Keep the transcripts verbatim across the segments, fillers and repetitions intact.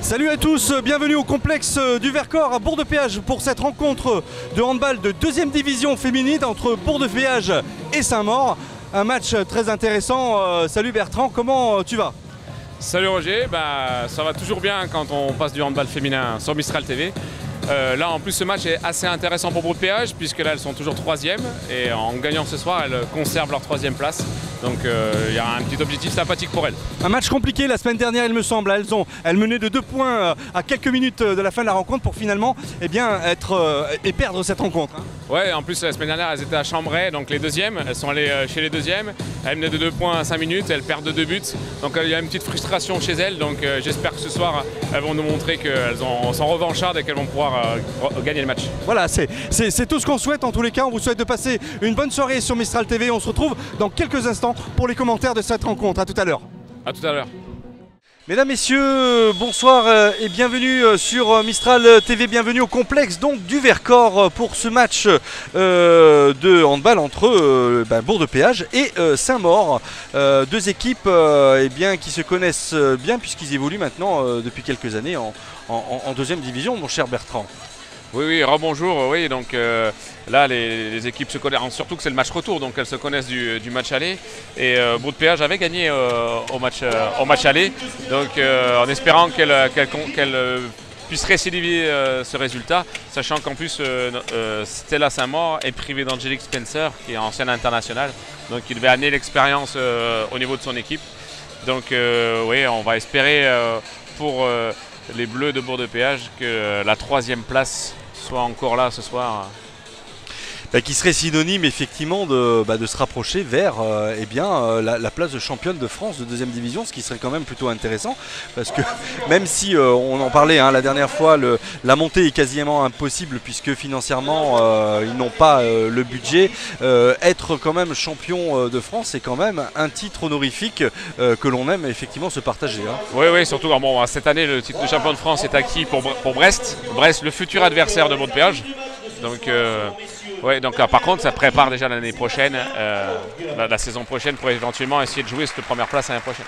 Salut à tous, bienvenue au complexe du Vercors à Bourg-de-Péage pour cette rencontre de handball de deuxième division féminine entre Bourg-de-Péage et Saint-Maur. Un match très intéressant. Euh, salut Bertrand, comment tu vas? Salut Roger, bah, ça va toujours bien quand on passe du handball féminin sur Mistral T V. Euh, là en plus ce match est assez intéressant pour Bourg-de-Péage puisque là elles sont toujours troisième et en gagnant ce soir elles conservent leur troisième place. Donc il euh, y a un petit objectif sympathique pour elles. Un match compliqué la semaine dernière il me semble. Elles, ont, elles menaient de deux points à quelques minutes de la fin de la rencontre pour finalement eh bien, être, euh, et perdre cette rencontre. Hein. Ouais, en plus la semaine dernière elles étaient à Chambray, donc les deuxièmes. Elles sont allées chez les deuxièmes. Elles menaient de deux points à cinq minutes, elles perdent de deux buts. Donc il y a une petite frustration chez elles. Donc euh, j'espère que ce soir elles vont nous montrer qu'elles sont revanchardes et qu'elles vont pouvoir euh, gagner le match. Voilà, c'est tout ce qu'on souhaite en tous les cas. On vous souhaite de passer une bonne soirée sur Mistral T V. On se retrouve dans quelques instants pour les commentaires de cette rencontre. A tout à l'heure. A tout à l'heure. Mesdames, Messieurs, bonsoir et bienvenue sur Mistral T V, bienvenue au complexe donc du Vercors pour ce match euh, de handball entre euh, bah, Bourg-de-Péage et euh, Saint-Maur. Euh, deux équipes euh, eh bien, qui se connaissent bien puisqu'ils évoluent maintenant euh, depuis quelques années en, en, en deuxième division, mon cher Bertrand. Oui, oui, rebonjour, oui, donc euh, là les, les équipes se connaissent, surtout que c'est le match retour, donc elles se connaissent du, du match aller. Et euh, Bourg-de-Péage avait gagné euh, au, match, euh, au match aller, donc euh, en espérant qu'elle qu'elle, qu'elle euh, puisse récidiver euh, ce résultat, sachant qu'en plus euh, euh, Stella Saint-Maur est privée d'Angélique Spencer, qui est ancienne internationale, donc il devait amener l'expérience euh, au niveau de son équipe. Donc euh, oui, on va espérer euh, pour euh, les Bleus de Bourg-de-Péage que la troisième place soit encore là ce soir. Bah, qui serait synonyme effectivement de, bah, de se rapprocher vers euh, eh bien, euh, la, la place de championne de France de deuxième division, ce qui serait quand même plutôt intéressant parce que même si euh, on en parlait hein, la dernière fois, le, la montée est quasiment impossible puisque financièrement euh, ils n'ont pas euh, le budget, euh, être quand même champion euh, de France c'est quand même un titre honorifique euh, que l'on aime effectivement se partager. Hein. Oui, oui, surtout bon, cette année le titre de champion de France est acquis pour, pour Brest, Brest le futur adversaire de Bourg-de-Péage. Donc, euh, ouais, donc là, par contre, ça prépare déjà l'année prochaine, euh, la, la saison prochaine, pour éventuellement essayer de jouer cette première place l'année prochaine.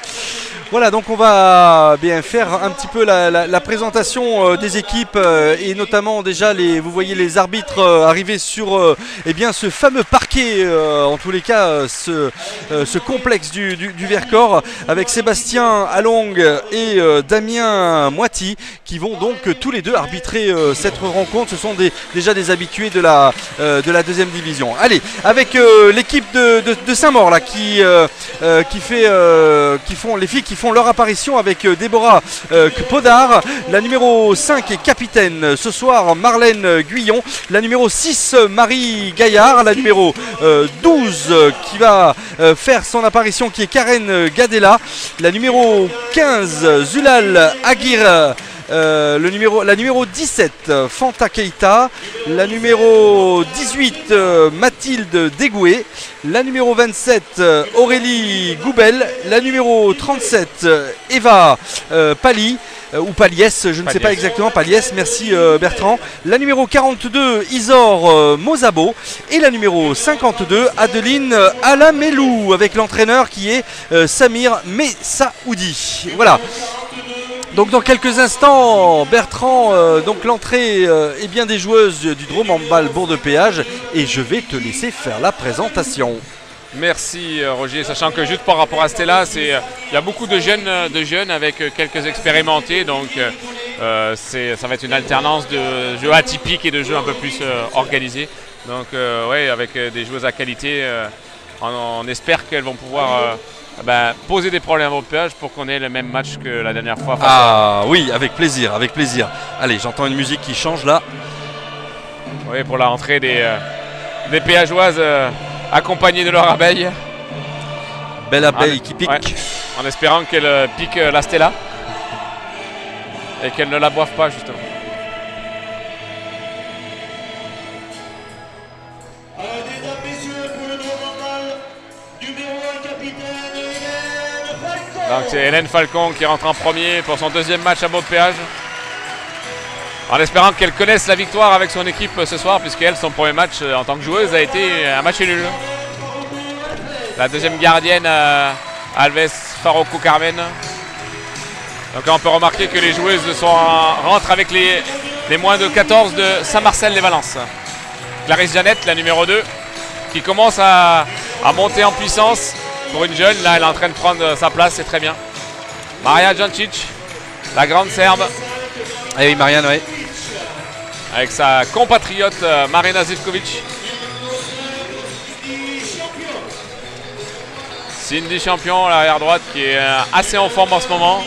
Voilà, donc on va bien faire un petit peu la, la, la présentation euh, des équipes euh, et notamment déjà les, vous voyez les arbitres euh, arriver sur euh, eh bien, ce fameux parquet, euh, en tous les cas euh, ce, euh, ce complexe du, du, du Vercors avec Sébastien Allong et euh, Damien Moiti qui vont donc euh, tous les deux arbitrer euh, cette rencontre. Ce sont des, déjà des habitués de la, euh, de la deuxième division. Allez, avec euh, l'équipe de, de, de Saint-Maur là qui, euh, euh, qui fait euh, qui font les filles qui font leur apparition avec euh, Déborah euh, Podard, la numéro cinq est capitaine ce soir Marlène Guyon, la numéro six Marie Gaillard, la numéro euh, douze euh, qui va euh, faire son apparition qui est Karen Gadella, la numéro quinze Zulal Aguirre. Euh, le numéro, la numéro dix-sept, Fanta Keita, la numéro dix-huit, euh, Mathilde Dégoué, la numéro vingt-sept, euh, Aurélie Goubel, la numéro trente-sept, euh, Eva euh, Pali, euh, ou Paliès, je ne Paliès. sais pas exactement, Paliès, merci euh, Bertrand, la numéro quarante-deux, Isor euh, Mozabo, et la numéro cinquante-deux, Adeline Alamelou, avec l'entraîneur qui est euh, Samir Messaoudi. Voilà. Donc dans quelques instants, Bertrand, euh, donc l'entrée euh, est bien des joueuses du Drôme Handball Bourg-de-Péage et je vais te laisser faire la présentation. Merci Roger, sachant que juste par rapport à Stella, il y a beaucoup de jeunes, de jeunes avec quelques expérimentés, donc euh, ça va être une alternance de jeux atypiques et de jeux un peu plus euh, organisés. Donc euh, ouais, avec des joueuses à qualité, euh, on, on espère qu'elles vont pouvoir... Euh, Ben, poser des problèmes au péage pour qu'on ait le même match que la dernière fois. Ah oui, avec plaisir, avec plaisir. Allez, j'entends une musique qui change là. Oui, pour la rentrée des, euh, des péageoises euh, accompagnées de leur abeille. Belle abeille en, qui pique. Ouais, en espérant qu'elle euh, pique euh, la Stella et qu'elle ne la boive pas justement. Donc c'est Hélène Falcon qui rentre en premier pour son deuxième match à Bourg-de-Péage. En espérant qu'elle connaisse la victoire avec son équipe ce soir, puisqu'elle, son premier match en tant que joueuse a été un match nul. La deuxième gardienne, euh, Alves Farroco Carmen. Donc là, on peut remarquer que les joueuses sont en, rentrent avec les, les moins de quatorze de Saint-Marcel-les-Valences. Clarisse Jeannette, la numéro deux, qui commence à, à monter en puissance pour une jeune. Là, elle est en train de prendre sa place, c'est très bien. Maria Jancic, la grande Serbe. Ah oui, Marianne, oui. Avec sa compatriote euh, Marina Zivkovic. Cindy Champion, l'arrière droite, qui est euh, assez en forme en ce moment.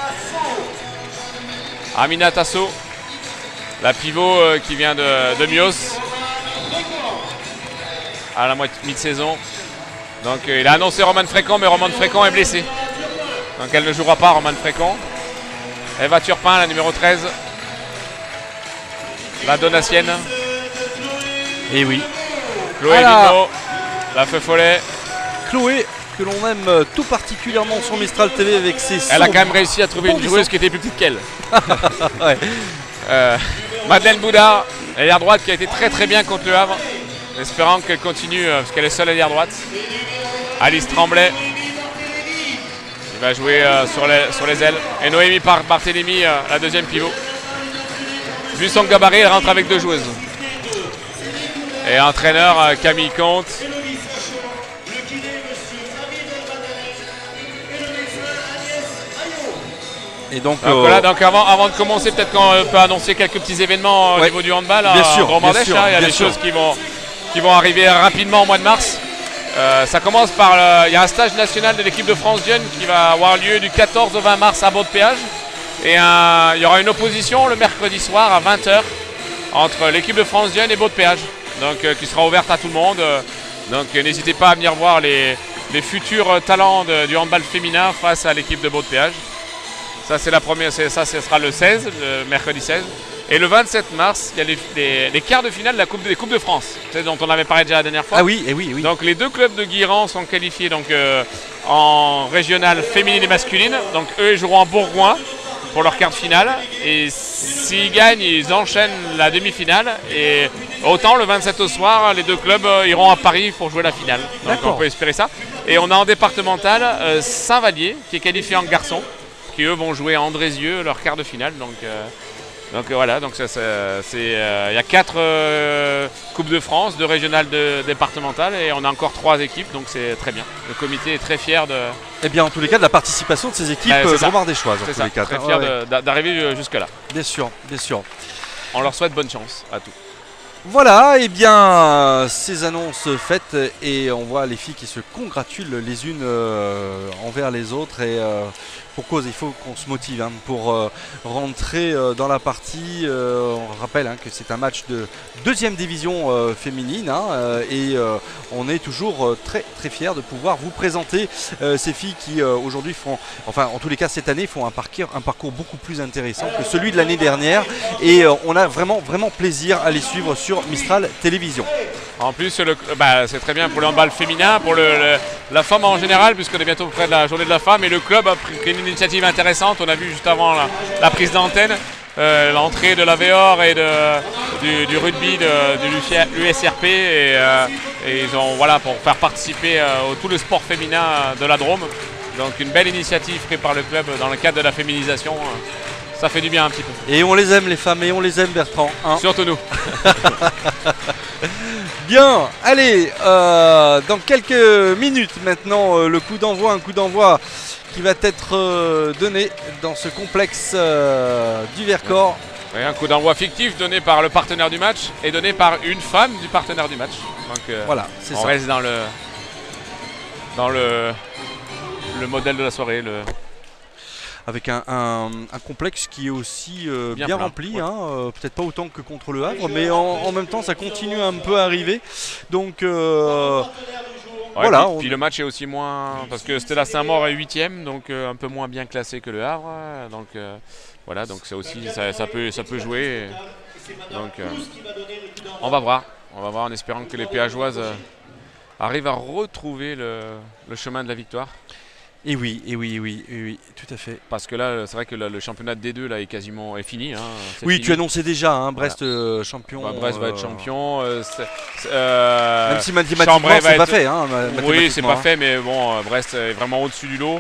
Amina Tasso, la pivot euh, qui vient de, de Mios. À la moitié mi-saison. Donc euh, il a annoncé Romane Frécon, mais Romane Frécon est blessée. Donc elle ne jouera pas, Romane Frécon. Eva Turpin, la numéro treize. La Donatienne. Et oui. Chloé voilà. Vino, la Feu Follet. Chloé, que l'on aime tout particulièrement sur Mistral T V avec ses Elle a quand même réussi à trouver bon une joueuse son. qui était plus petite qu'elle. Ouais. euh, Madeleine Boudard, l'ailière droite qui a été très très bien contre le Havre. Espérant qu'elle continue euh, parce qu'elle est seule ailière droite. Alice Tremblay. Il va jouer euh, sur, les, sur les ailes. Et Noémie Par Barthélémy, euh, la deuxième pivot. Vu son gabarit, elle rentre avec deux joueuses. Et entraîneur euh, Camille Comte. Et donc, donc, euh, voilà, donc avant, avant de commencer, peut-être qu'on peut annoncer quelques petits événements au ouais. niveau du handball. Bien sûr, Romandèche, bien sûr, hein, il y a bien des sûr. choses qui vont, qui vont arriver rapidement au mois de mars. Euh, ça commence par, le, il y a un stage national de l'équipe de France Jeune qui va avoir lieu du quatorze au vingt mars à Baud-de-Péage. Et un, il y aura une opposition le mercredi soir à vingt heures entre l'équipe de France Jeune et Baud-de-Péage. Donc euh, qui sera ouverte à tout le monde. Donc euh, n'hésitez pas à venir voir les, les futurs talents de, du handball féminin face à l'équipe de Baud-de-Péage. Ça c'est la première, ça ce sera le seize, le mercredi seize. Et le vingt-sept mars, il y a les, les, les quarts de finale de la coupe, des Coupes de France, dont on avait parlé déjà la dernière fois. Ah oui, et oui, oui. Donc les deux clubs de Guiran sont qualifiés donc, euh, en régionale féminine et masculine. Donc eux ils joueront en Bourgoin pour leur quart de finale. Et s'ils gagnent, ils enchaînent la demi-finale. Et autant le vingt-sept au soir, les deux clubs euh, iront à Paris pour jouer la finale. Donc on peut espérer ça. Et on a en départemental euh, Saint-Vallier qui est qualifié en garçon, qui eux vont jouer à Andrézieux leur quart de finale. Donc, euh, donc euh, voilà, donc ça, ça, c'est, euh, il y a quatre euh, Coupes de France, deux régionales, deux départementales, et on a encore trois équipes, donc c'est très bien. Le comité est très fier de. Eh bien, en tous les cas, de la participation de ces équipes bah, euh, Dromardéchoises. C'est en ça, tous les cas. très Ah, fier ouais. de, d'arriver jusque-là. Bien sûr, bien sûr. On leur souhaite bonne chance à tous. Voilà, et eh bien, ces annonces faites, et on voit les filles qui se congratulent les unes euh, envers les autres, et euh, pour cause, il faut qu'on se motive hein, pour euh, rentrer euh, dans la partie. Euh, on rappelle hein, que c'est un match de deuxième division euh, féminine, hein, euh, et euh, on est toujours euh, très très fiers de pouvoir vous présenter euh, ces filles qui euh, aujourd'hui font, enfin en tous les cas cette année, font un parcours, un parcours beaucoup plus intéressant que celui de l'année dernière, et euh, on a vraiment vraiment plaisir à les suivre sur Mistral Télévision. En plus, le, bah, c'est très bien pour le handball féminin, pour le, le, la femme en général, puisqu'on est bientôt près de la journée de la femme. Et le club a pris une initiative intéressante. On a vu juste avant la, la prise d'antenne, euh, l'entrée de la V O R et de, du, du rugby de, de l'U S R P. Et, euh, et ils ont, voilà, pour faire participer euh, au tout le sport féminin de la Drôme. Donc une belle initiative prise par le club dans le cadre de la féminisation. Ça fait du bien un petit peu. Et on les aime les femmes, et on les aime Bertrand. Hein. Surtout nous. Bien, allez, euh, dans quelques minutes maintenant, euh, le coup d'envoi, un coup d'envoi qui va être euh, donné dans ce complexe euh, du Vercors. Oui, un coup d'envoi fictif donné par le partenaire du match et donné par une femme du partenaire du match. Donc euh, voilà, c'est on ça. reste dans le dans le, le modèle de la soirée. Le... Avec un, un, un complexe qui est aussi euh, bien, bien rempli, ouais. hein, euh, peut-être pas autant que contre le Havre, mais en, en même temps ça continue un peu à arriver. Donc euh, ouais, voilà. Puis, on... puis le match est aussi moins, parce que Stella Saint-Maur est huitième, donc euh, un peu moins bien classé que le Havre. Donc euh, voilà, donc c'est aussi ça, ça peut ça peut jouer. Donc euh, on va voir, on va voir en espérant que les Péageoises euh, arrivent à retrouver le, le chemin de la victoire. Et oui, et oui, et oui, et oui, tout à fait. Parce que là, c'est vrai que là, le championnat de D deux là, est quasiment est fini. Hein, oui, fini. Tu annonçais déjà, hein, Brest voilà. euh, champion. Bah, Brest euh... va être champion. Euh, c'est, c'est, euh, Même si mathématiquement, c'est pas fait. Hein, oui, c'est pas fait, mais bon, Brest est vraiment au-dessus du lot.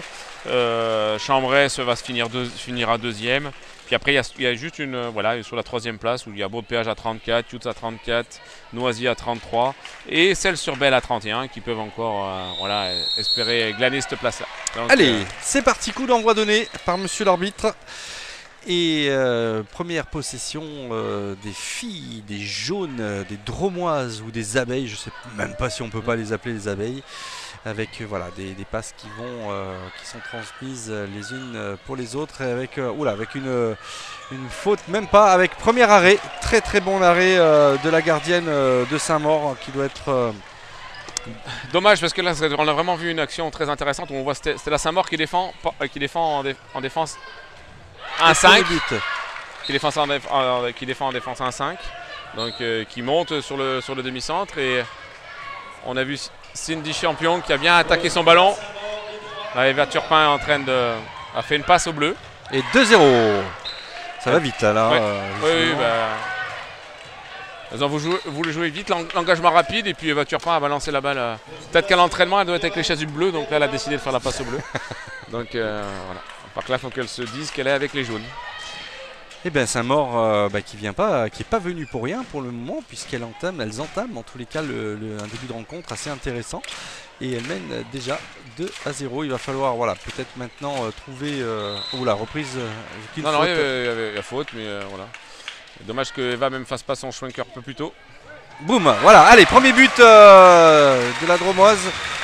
Euh, Chambray se va se finir deux, finira deuxième. Puis après, il y a, il y a juste une, voilà, sur la troisième place où il y a Beaude-Péage à trente-quatre, Youtz à trente-quatre, Noisy à trente-trois et Celles-sur-Belle à trente et un qui peuvent encore euh, voilà, espérer glaner cette place-là. Allez, euh, c'est parti, coup d'envoi donné par monsieur l'arbitre. Et euh, première possession euh, des filles, des jaunes, euh, des dromoises ou des abeilles, je sais même pas si on peut pas les appeler les abeilles, avec euh, voilà des, des passes qui vont, euh, qui sont transmises euh, les unes euh, pour les autres, et avec euh, oula, avec une, euh, une faute, même pas, avec premier arrêt, très très bon arrêt euh, de la gardienne euh, de Saint-Maur qui doit être. Euh, Dommage parce que là on a vraiment vu une action très intéressante où on voit Stella Saint-Maur qui défend, qui défend en, dé, en défense un cinq, qui défend en, déf en, qui défend en défense un cinq, donc euh, qui monte sur le, sur le demi-centre, et on a vu Cindy Champion qui a bien attaqué son ballon. Là, Eva Turpin est en train de, a fait une passe au bleu. Et deux zéro. Ça va vite là. là ouais. euh, oui, oui, bah, elles ont voulu jouer vite, l'engagement rapide, et puis Eva Turpin a balancé la balle. Euh, Peut-être qu'à l'entraînement, elle doit être avec les chasubles bleues, donc là, elle a décidé de faire la passe au bleu. Donc euh, voilà. Par là, il faut qu'elle se dise qu'elle est avec les jaunes. Et bien Saint-Maur euh, bah, qui vient pas, qui n'est pas venu pour rien pour le moment, puisqu'elles entament, elles entament en tous les cas le, le, un début de rencontre assez intéressant. Et elles mènent déjà deux à zéro. Il va falloir voilà, peut-être maintenant euh, trouver. Euh, oh la reprise. Euh, non, non, il y, avait, il, y avait, il y a faute, mais euh, voilà. Dommage que Eva même fasse pas son schwenker un peu plus tôt. Boum, voilà, allez, premier but euh, de la Dromoise.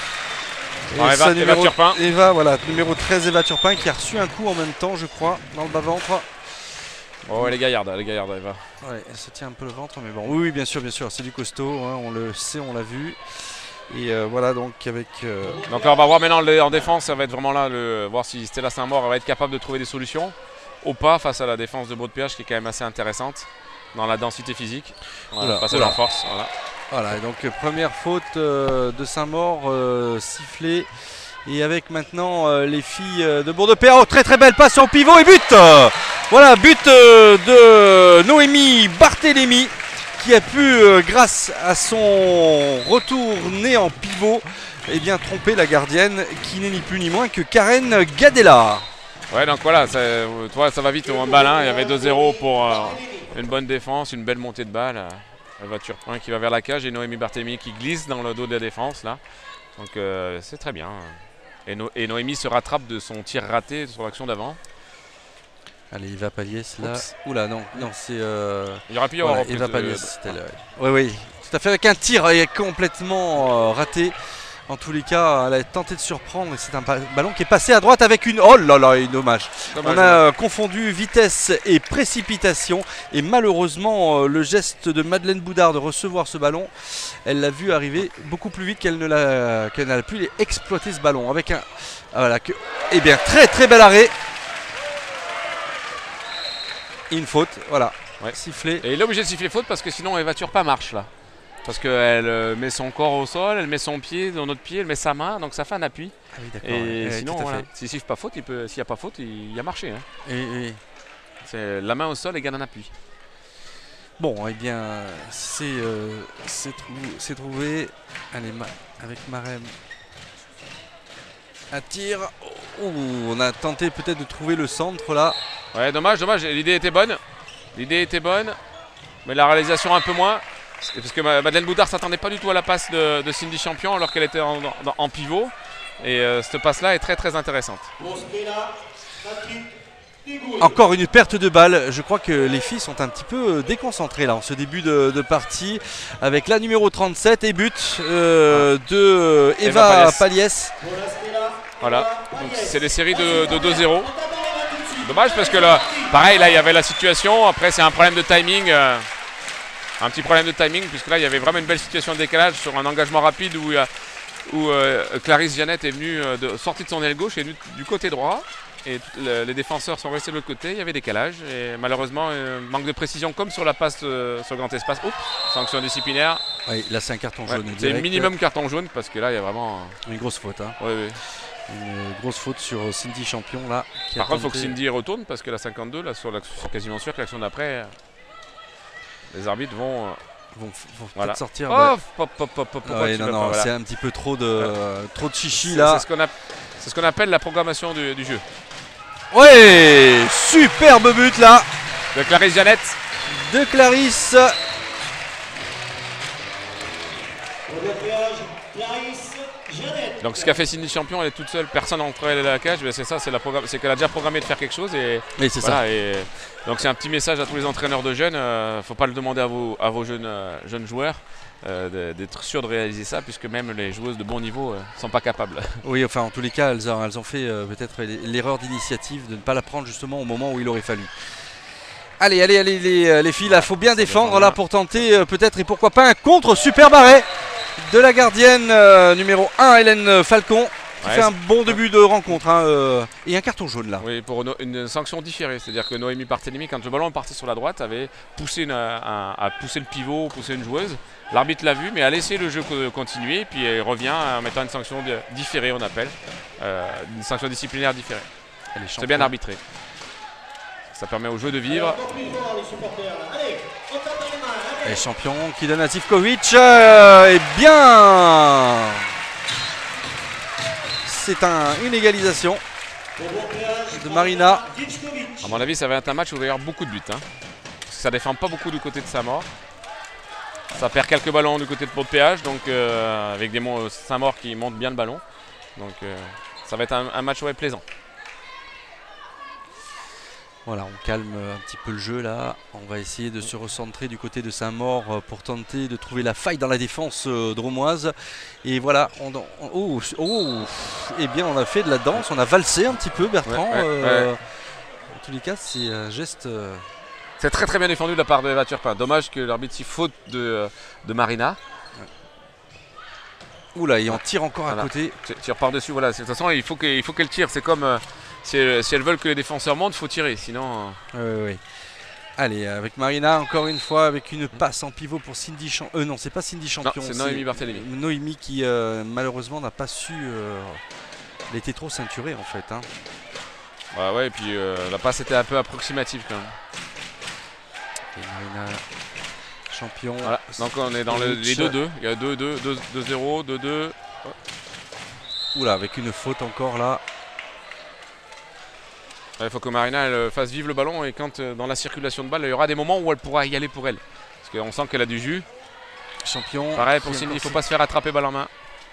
Et Eva, Eva, numéro, Turpin. Eva, voilà, numéro treize, Eva Turpin, qui a reçu un coup en même temps, je crois, dans le bas-ventre. Oh, elle est gaillarde, elle est gaillarde, Eva. Ouais, elle se tient un peu le ventre, mais bon, oui, oui bien sûr, bien sûr, c'est du costaud, hein, on le sait, on l'a vu. Et euh, voilà, donc avec. Euh... Donc là, on va voir maintenant le, en défense, ça va être vraiment là, le, voir si Stella Saint-Maur va être capable de trouver des solutions ou pas face à la défense de Beaude-Péage qui est quand même assez intéressante dans la densité physique. Voilà, oula, passage oula. en force. Voilà. Voilà, et donc euh, première faute euh, de Saint-Maur, euh, sifflée. Et avec maintenant euh, les filles euh, de Bourg-de-Péage. Oh, très très belle passe en pivot et but euh, Voilà, but euh, de Noémie Barthélémy qui a pu, euh, grâce à son retour né en pivot, eh bien, tromper la gardienne qui n'est ni plus ni moins que Karen Gadella. Ouais, donc voilà, ça, toi, ça va vite au handball. Hein. Il y avait deux zéro pour euh, une bonne défense, une belle montée de balle. Eva Turpin qui va vers la cage et Noémie Barthélémy qui glisse dans le dos de la défense. Là. Donc euh, c'est très bien. Et, no et Noémie se rattrape de son tir raté sur l'action d'avant. Allez, Eva Paliès là. Oups. Oula, non, non, c'est. Euh... Il y aura pu y avoir voilà, Eva Paliès, c'était là. Oui, oui, tout à fait. Avec un tir complètement euh, raté. En tous les cas, elle a tenté de surprendre et c'est un ballon qui est passé à droite avec une... Oh là là, dommage. dommage. On a euh, confondu vitesse et précipitation et malheureusement, euh, le geste de Madeleine Boudard de recevoir ce ballon, elle l'a vu arriver beaucoup plus vite qu'elle ne l'a qu'elle n'a pu exploiter ce ballon. Avec un... Ah, voilà, que... Eh bien, très très bel arrêt. Une faute, voilà. Ouais. Sifflé. Et il est obligé de siffler faute parce que sinon Eva Turpin marche là. Parce qu'elle euh, met son corps au sol, elle met son pied dans notre pied, elle met sa main, donc ça fait un appui. Ah oui, et ouais, sinon, ouais, voilà, s'il n'y a pas faute, il peut, s'il n'y a pas faute, il y a marché. Hein. Et, et... C'est la main au sol égale un appui. Bon, eh bien, c'est euh, trou trouvé. Allez, ma avec Marem. Un tir. Oh, on a tenté peut-être de trouver le centre là. Ouais, dommage, dommage. L'idée était bonne. L'idée était bonne, mais la réalisation un peu moins. Parce que Madeleine Boudard ne s'attendait pas du tout à la passe de, de Cindy Champion alors qu'elle était en, en, en pivot. Et euh, cette passe-là est très très intéressante. Encore une perte de balle. Je crois que les filles sont un petit peu déconcentrées là en ce début de, de partie. Avec la numéro trente-sept et but euh, ah. de Eva, Eva Paliès. Voilà, donc c'est des séries de, de deux zéro. Dommage parce que là, pareil, là il y avait la situation. Après c'est un problème de timing. Euh, Un petit problème de timing, puisque là il y avait vraiment une belle situation de décalage sur un engagement rapide où, où euh, Clarisse Jeannette est venue euh, de, sortie de son aile gauche et du, du côté droit. Et le, les défenseurs sont restés de l'autre côté, il y avait décalage. Et malheureusement, euh, manque de précision comme sur la passe euh, sur le grand espace. Oups, sanction disciplinaire. Oui, là c'est un carton jaune. Ouais, c'est minimum carton jaune parce que là il y a vraiment. Une grosse faute. Hein. Oui, oui. Une grosse faute sur Cindy Champion là. Qui Par contre, il faut tenté... que Cindy retourne parce que la cinquante-deux, là, sur la, sur quasiment sûr que l'action d'après. Les arbitres vont, Ils vont, vont voilà. peut-être sortir. Oh, bah... pop, pop, pop, pop, ah ouais, non, non, voilà. c'est un petit peu trop de, euh, trop de chichi C'est là. ce qu'on ce qu'on appelle la programmation du, du jeu. Ouais, superbe but là de Clarisse Jeannette. De Clarisse. Donc ce qu'a fait Cindy Champion, elle est toute seule, personne n'a entré la cage, c'est ça, c'est qu'elle a déjà programmé de faire quelque chose. Et oui, c'est voilà, ça. Et donc c'est un petit message à tous les entraîneurs de jeunes, il euh, ne faut pas le demander à vos, à vos jeunes, euh, jeunes joueurs euh, d'être sûrs de réaliser ça, puisque même les joueuses de bon niveau ne euh, sont pas capables. Oui, enfin en tous les cas, elles ont, elles ont fait euh, peut-être l'erreur d'initiative de ne pas la prendre justement au moment où il aurait fallu. Allez, allez, allez les, les filles, là, faut bien défendre là pour tenter euh, peut-être et pourquoi pas un contre super barré de la gardienne euh, numéro un, Hélène Falcon, qui ouais, fait un bon début de rencontre hein, euh, et un carton jaune là. Oui, pour une sanction différée, c'est-à-dire que Noémie Barthélemy, quand le ballon partait sur la droite, avait poussé, une, un, a poussé le pivot, poussé une joueuse. L'arbitre l'a vu, mais a laissé le jeu continuer, puis elle revient en mettant une sanction différée, on appelle, euh, une sanction disciplinaire différée. C'est bien arbitré. Ça permet au jeu de vivre. Les champions qui donne à Zivkovic. Euh, et bien, c'est un, une égalisation de Marina. À mon avis, ça va être un match où il va y avoir beaucoup de buts. Hein. Parce que ça ne défend pas beaucoup du côté de Saint-Maur. Ça perd quelques ballons du côté de Pau de Péage, donc euh, avec des Saint-Maur qui montent bien le ballon. Donc euh, ça va être un, un match ouais, plaisant. Voilà, on calme un petit peu le jeu là. On va essayer de se recentrer du côté de Saint-Maur pour tenter de trouver la faille dans la défense euh, dromoise. Et voilà, on, on, oh, oh, eh bien on a fait de la danse, on a valsé un petit peu Bertrand. Ouais, ouais, euh, ouais. En tous les cas, c'est un geste... Euh... C'est très très bien défendu de la part de Eva Turpin. Dommage que l'arbitre s'y faute de, de Marina. Ouais. Oula, et on tire encore voilà. à côté. Tire par-dessus, voilà. De toute façon, il faut qu'elle tire. C'est comme... Euh, Si elles, si elles veulent que les défenseurs montent, il faut tirer, sinon... Euh... Oui, oui. Allez, avec Marina, encore une fois, avec une passe en pivot pour Cindy Champion. Euh, non, c'est pas Cindy Champion. C'est Noémie Barthélemy. Noémie qui, euh, malheureusement, n'a pas su... Euh... Elle était trop ceinturée, en fait. Hein. Bah ouais, et puis euh, la passe était un peu approximative, quand même. Et Marina, Champion. Voilà. Donc on est dans le, les deux deux. Il y a deux deux, deux zéro, deux deux. Oula, avec une faute encore, là. Il faut que Marina elle fasse vivre le ballon et quand euh, dans la circulation de balle, il y aura des moments où elle pourra y aller pour elle. Parce qu'on sent qu'elle a du jus. Champion. Pareil pour Cindy, il ne faut pas se faire attraper balle en main.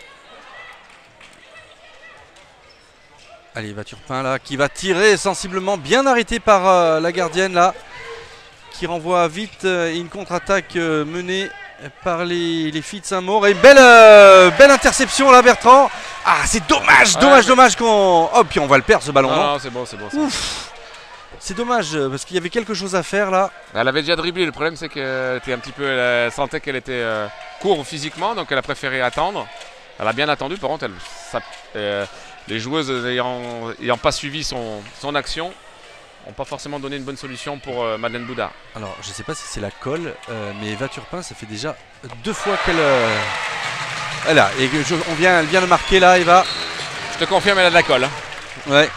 Allez, Eva Turpin là, qui va tirer sensiblement, bien arrêté par euh, la gardienne là. Qui renvoie vite euh, une contre-attaque euh, menée par les, les filles de Saint-Maur. Et belle, euh, belle interception là Bertrand. Ah c'est dommage, ouais, dommage, mais... dommage qu'on... Oh puis on va le perdre ce ballon. Non, non, non c'est bon, c'est bon. C'est dommage parce qu'il y avait quelque chose à faire là. Elle avait déjà dribblé, le problème c'est qu'elle était un petit peu, elle sentait qu'elle était euh, courte physiquement, donc elle a préféré attendre. Elle a bien attendu, par contre elle, ça, euh, les joueuses n'ayant pas suivi son, son action n'ont pas forcément donné une bonne solution pour euh, Madeleine Boudard. Alors je sais pas si c'est la colle, euh, mais Eva Turpin ça fait déjà deux fois qu'elle... Euh... Elle a, et je, on vient, elle vient de marquer là, Eva. Je te confirme, elle a de la colle. Hein. Ouais.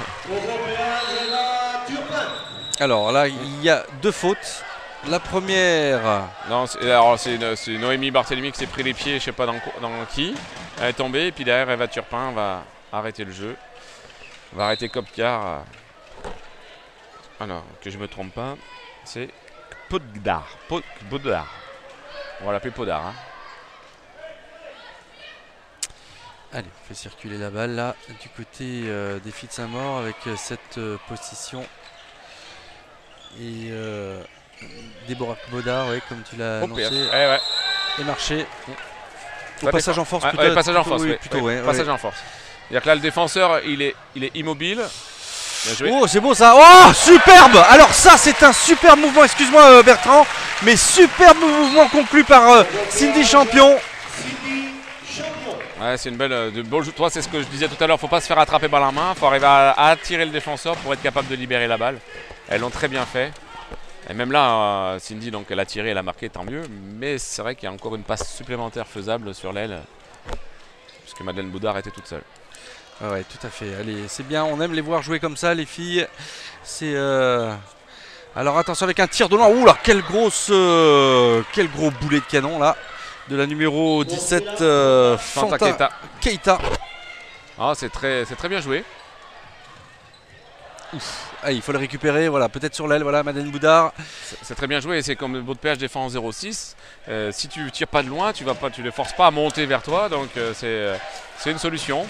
Alors là, il y a deux fautes. La première. Non, c'est Noémie Barthélemy qui s'est pris les pieds, je sais pas dans, dans qui. Elle est tombée, et puis derrière, Eva Turpin va arrêter le jeu. Va arrêter Kopkar. Alors, que je me trompe pas, c'est Podgdar. Podgdar. On va l'appeler Podar. Hein. Allez, on fait circuler la balle là du côté euh, des filles de Saint-Maur avec euh, cette euh, position. Et euh, Déborah Baudard, ouais, comme tu l'as annoncé, ouais, ouais. est marché. Au ouais, passage en force, ouais, plutôt. Ouais, passage en force, oui, ouais, plutôt, ouais, ouais, passage ouais. en force. C'est-à-dire que là, le défenseur, il est, il est immobile. Oh, c'est beau ça. Oh, superbe. Alors ça, c'est un super mouvement, excuse-moi euh, Bertrand, mais superbe mouvement conclu par euh, Cindy Champion. Ouais, c'est une belle. Euh, de bon, toi, c'est ce que je disais tout à l'heure. Faut pas se faire attraper balle en main. Faut arriver à, à attirer le défenseur pour être capable de libérer la balle. Elles l'ont très bien fait. Et même là, euh, Cindy, donc, elle a tiré, elle a marqué, tant mieux. Mais c'est vrai qu'il y a encore une passe supplémentaire faisable sur l'aile, puisque Madeleine Boudard était toute seule. Ah ouais, tout à fait. Allez, c'est bien. On aime les voir jouer comme ça, les filles. C'est euh, Alors attention avec un tir de loin. Ouh là, quelle grosse, euh, quel gros boulet de canon là. De la numéro dix-sept, euh, Fanta Keita. Keita. Ah, c'est très, c'est très bien joué. Ouf. Ah, il faut le récupérer, voilà, peut-être sur l'aile, voilà, Madeleine Boudard. C'est très bien joué et c'est comme Beau de Péage défend en zéro six. Euh, si tu tires pas de loin, tu vas pas, tu les forces pas à monter vers toi, donc euh, c'est euh, c'est une solution.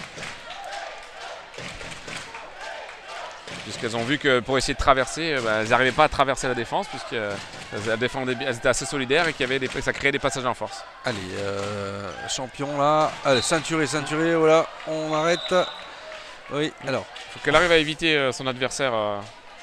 Puisqu'elles ont vu que pour essayer de traverser, euh, bah, elles n'arrivaient pas à traverser la défense, puisqu'elles euh, défendaient, elles étaient assez solidaires et qu'il y avait des, ça créait des passages en force. Allez, euh, champion là. Allez, ceinturé, ceinturé, voilà, on arrête. Oui, alors. Il faut qu'elle arrive à éviter euh, son adversaire. Euh,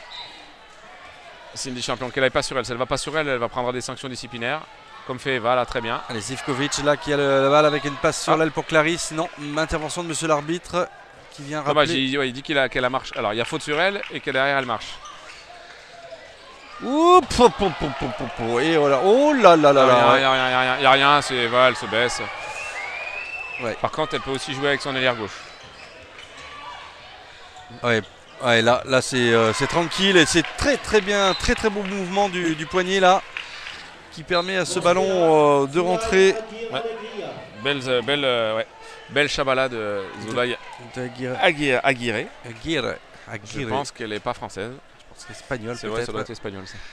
Cindy Champion, qu'elle n'aille pas sur elle. Si elle ne va pas sur elle, elle va prendre des sanctions disciplinaires. Comme fait Eva, là, très bien. Allez, Zivkovic là qui a le, la balle avec une passe sur ah. l'aile pour Clarisse. Non, intervention de monsieur l'arbitre qui vient rappeler. Dommage, il, ouais, il dit qu'il a, qu'elle a marche. Alors, il y a faute sur elle et que derrière, elle marche. Ouh, pou, pou, pou, pou, pou, pou. Et voilà. Oh là là là là. Il n'y a rien, il n'y a rien, il y a rien. C'est, voilà, elle se baisse. Ouais. Par contre, elle peut aussi jouer avec son ailière gauche. Ouais, ouais, là, là c'est euh, tranquille et c'est très très bien, très très beau mouvement du, du poignet là qui permet à ce ballon euh, de rentrer. Ouais. Belle, euh, belle, euh, ouais. Belle Chabala de Zulay Aguirre. Aguirre. Aguirre. Aguirre. Je pense qu'elle n'est pas française. Je pense qu'elle est espagnole. C'est vrai, ça doit être espagnol ça.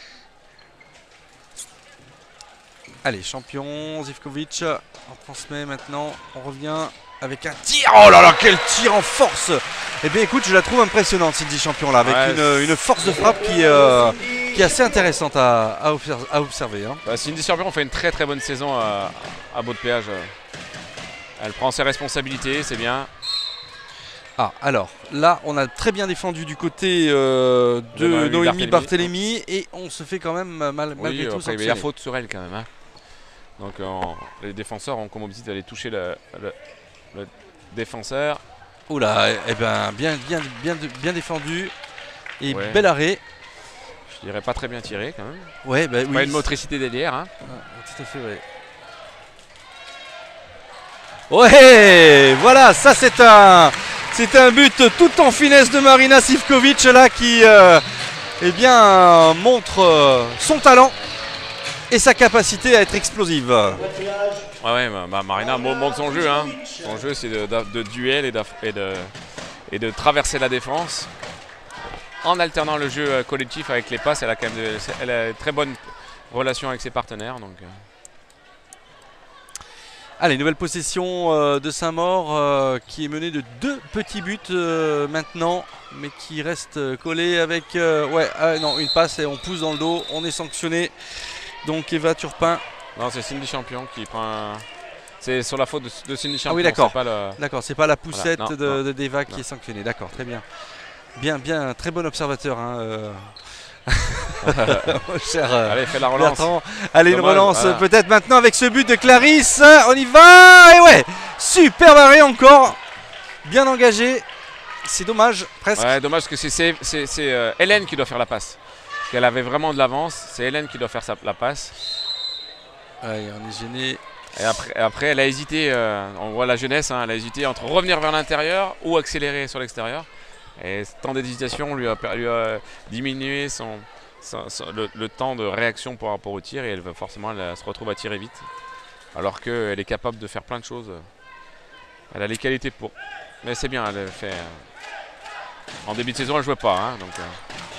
Allez, champion, Zivkovic. On transmet maintenant, on revient. Avec un tir, oh là là, quel tir en force! Eh bien écoute, je la trouve impressionnante, Cindy Champion là, avec ouais, une, une force de frappe qui, euh, qui est assez intéressante à, à, observer, à observer hein. Bah, Cindy Champion fait une très très bonne saison à, à Beau de Péage. Elle prend ses responsabilités, c'est bien. Ah, alors, là, on a très bien défendu du côté euh, de, de Noémie Barthélémy et on se fait quand même mal, oui, malgré tout sanctionner. Il y a faute sur elle quand même. Hein. Donc euh, les défenseurs ont comme objectif d'aller toucher le, le le défenseur. Oula, eh ben bien, bien, bien, bien défendu et ouais. Bel arrêt. Je dirais pas très bien tiré quand même. Ouais, bah, oui. Pas une motricité d'ailière. Hein. Ah, tout à fait, ouais. Ouais, voilà, ça c'est un, c'est un but tout en finesse de Marina Zivkovic là qui, euh, eh bien, montre euh, son talent et sa capacité à être explosive. Ouais, ouais bah, Marina montre son jeu. Hein. Son jeu, c'est de, de, de duel et de, et, de, et de traverser la défense. En alternant le jeu collectif avec les passes, elle a quand même de, elle a une très bonne relation avec ses partenaires. Donc. Allez, nouvelle possession euh, de Saint-Maur euh, qui est menée de deux petits buts euh, maintenant, mais qui reste collé avec euh, ouais, euh, non, une passe et on pousse dans le dos, on est sanctionné. Donc Eva Turpin. Non, c'est Cindy Champion qui prend. Un... C'est sur la faute de, de Cindy Champion. Ah oui, d'accord. Le... D'accord, c'est pas la poussette voilà, non, de, non, de d'Eva non. qui est sanctionnée. D'accord, très bien. Bien, bien, très bon observateur. Hein, euh... Cher, euh, allez, fais la relance. Bertrand. Allez, Dommage, une relance voilà. Peut-être maintenant avec ce but de Clarisse. On y va. Et ouais, super barré encore. Bien engagé. C'est dommage, presque. Ouais, dommage que c'est euh, Hélène qui doit faire la passe. Parce qu'elle avait vraiment de l'avance. C'est Hélène qui doit faire sa, la passe. Ouais, on est gêné. Et après, après, elle a hésité, euh, on voit la jeunesse, hein, elle a hésité entre revenir vers l'intérieur ou accélérer sur l'extérieur. Et ce temps d'hésitation lui a, lui a diminué son, son, son, le, le temps de réaction par rapport au tir et elle va forcément elle, elle se retrouve à tirer vite. Alors qu'elle est capable de faire plein de choses. Elle a les qualités pour. Mais c'est bien, elle fait. En début de saison, elle ne jouait pas. Hein, donc, euh...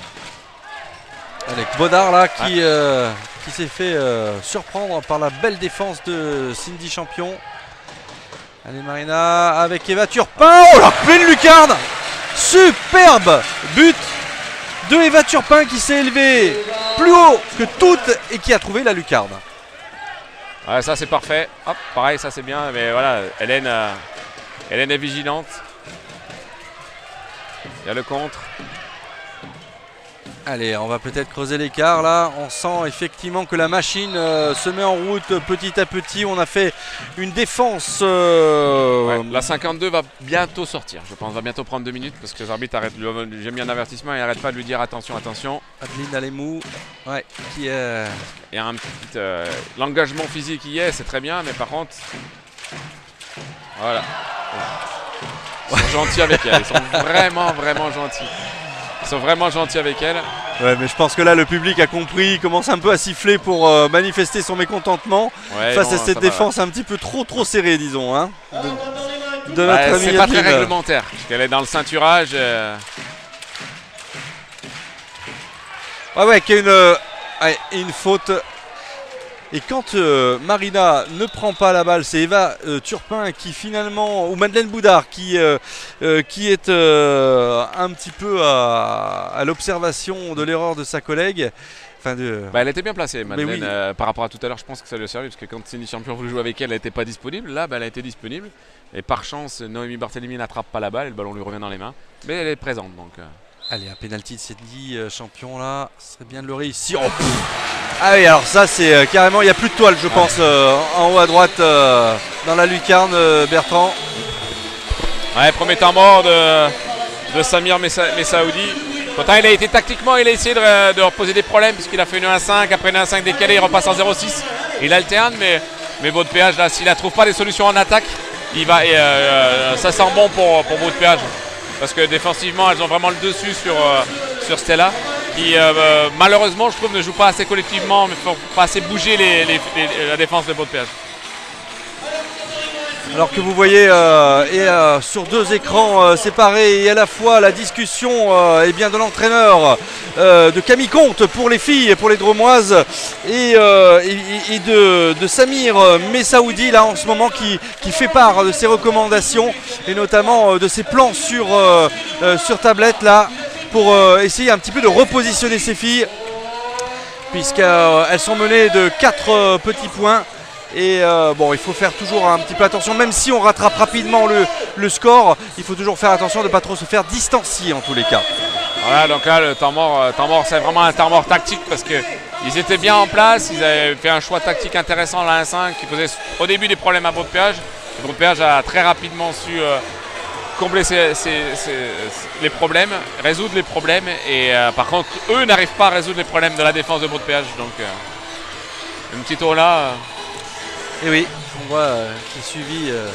Avec Baudard là qui, ah. euh, qui s'est fait euh, surprendre par la belle défense de Cindy Champion. Allez Marina avec Eva Turpin. Oh la pleine lucarne. Superbe but de Eva Turpin qui s'est élevée plus haut que toutes et qui a trouvé la lucarne. Ouais, ça c'est parfait. Hop, pareil, ça c'est bien. Mais voilà, Hélène, euh, Hélène est vigilante. Il y a le contre. Allez, on va peut-être creuser l'écart là. On sent effectivement que la machine euh, se met en route petit à petit. On a fait une défense. Euh... Ouais, la cinquante-deux va bientôt sortir. Je pense va bientôt prendre deux minutes parce que les arbitres arrêtent. J'ai mis un avertissement et n'arrête pas de lui dire attention, attention. Adeline Alemou, ouais, qui est. Il y a un petit. Euh, L'engagement physique y est, c'est très bien, mais par contre. Voilà. Ils sont gentils avec elle. Ils sont vraiment, vraiment gentils. Ils sont vraiment gentils avec elle. Ouais, mais je pense que là le public a compris, il commence un peu à siffler pour euh, manifester son mécontentement ouais, face non, à cette va, défense ouais. un petit peu trop trop serrée, disons, hein, de, de bah, notre ami c'est pas très Adil. réglementaire, parce qu'elle est dans le ceinturage. Euh... Ouais, ouais, qu'il y a une, euh, ouais, une faute. Et quand euh, Marina ne prend pas la balle, c'est Eva euh, Turpin qui finalement, ou Madeleine Boudard qui, euh, euh, qui est euh, un petit peu à, à l'observation de l'erreur de sa collègue. Enfin de... bah, elle était bien placée, Madeleine, oui. euh, par rapport à tout à l'heure. Je pense que ça lui a servi, parce que quand Cindy Champion voulait jouer avec elle, elle n'était pas disponible. Là, bah, elle a été disponible. Et par chance, Noémie Barthélemy n'attrape pas la balle et le ballon lui revient dans les mains. Mais elle est présente. Donc, euh... Allez, un pénalty de Cindy euh, Champion là, ce serait bien de le réussir. Oh, ah oui, alors ça c'est euh, carrément, il n'y a plus de toile je pense euh, en haut à droite euh, dans la lucarne, euh, Bertrand. Ouais, premier temps mort de, de Samir Messa, Messaoudi. Pourtant il a été tactiquement, il a essayé de, de reposer des problèmes puisqu'il a fait une un cinq, après une un cinq décalé, il repasse en zéro six. Il alterne, mais, mais Vaud de Péage là, s'il ne trouve pas des solutions en attaque, il va, et, euh, ça sent bon pour, pour Vaud de Péage. Parce que défensivement, elles ont vraiment le dessus sur, euh, sur Stella. Qui euh, malheureusement, je trouve, ne joue pas assez collectivement, mais ne faut pas assez bouger les, les, les, la défense de Vaud de Péage. Alors que vous voyez euh, et, euh, sur deux écrans euh, séparés et à la fois la discussion euh, eh bien de l'entraîneur euh, de Camille Comte pour les filles et pour les Dromoises et, euh, et, et de, de Samir Messaoudi là en ce moment qui, qui fait part de ses recommandations et notamment euh, de ses plans sur, euh, euh, sur tablette là pour euh, essayer un petit peu de repositionner ces filles puisqu'elles euh, sont menées de quatre euh, petits points. Et euh, bon, il faut faire toujours un petit peu attention, même si on rattrape rapidement le, le score, il faut toujours faire attention de ne pas trop se faire distancier en tous les cas. Voilà, donc là, le temps mort, euh, temps mort c'est vraiment un temps mort tactique parce qu'ils étaient bien en place, ils avaient fait un choix tactique intéressant, la un cinq, qui posait au début des problèmes à Vaud de Péage. Vaud de Péage a très rapidement su euh, combler ses, ses, ses, les problèmes, résoudre les problèmes, et euh, par contre, eux n'arrivent pas à résoudre les problèmes de la défense de Vaud de Péage. Donc, euh, une petite tour là. Euh, Et oui, on voit euh, qui est suivi euh,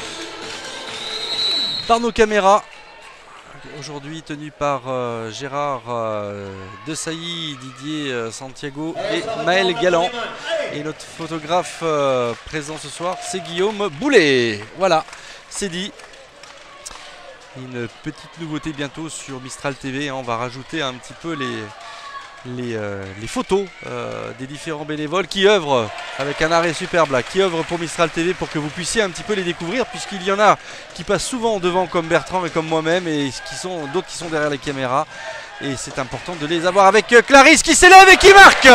par nos caméras. Aujourd'hui tenu par euh, Gérard euh, Desailly, Didier euh, Santiago et Maël Galland. Et notre photographe euh, présent ce soir, c'est Guillaume Boulet. Voilà, c'est dit. Une petite nouveauté bientôt sur Mistral T V. Hein, on va rajouter un petit peu les... Les, euh, les photos euh, des différents bénévoles qui œuvrent avec un arrêt superbe là, qui œuvrent pour Mistral T V pour que vous puissiez un petit peu les découvrir puisqu'il y en a qui passent souvent devant comme Bertrand et comme moi-même et qui sont d'autres qui sont derrière les caméras et c'est important de les avoir avec euh, Clarisse qui s'élève et qui marque.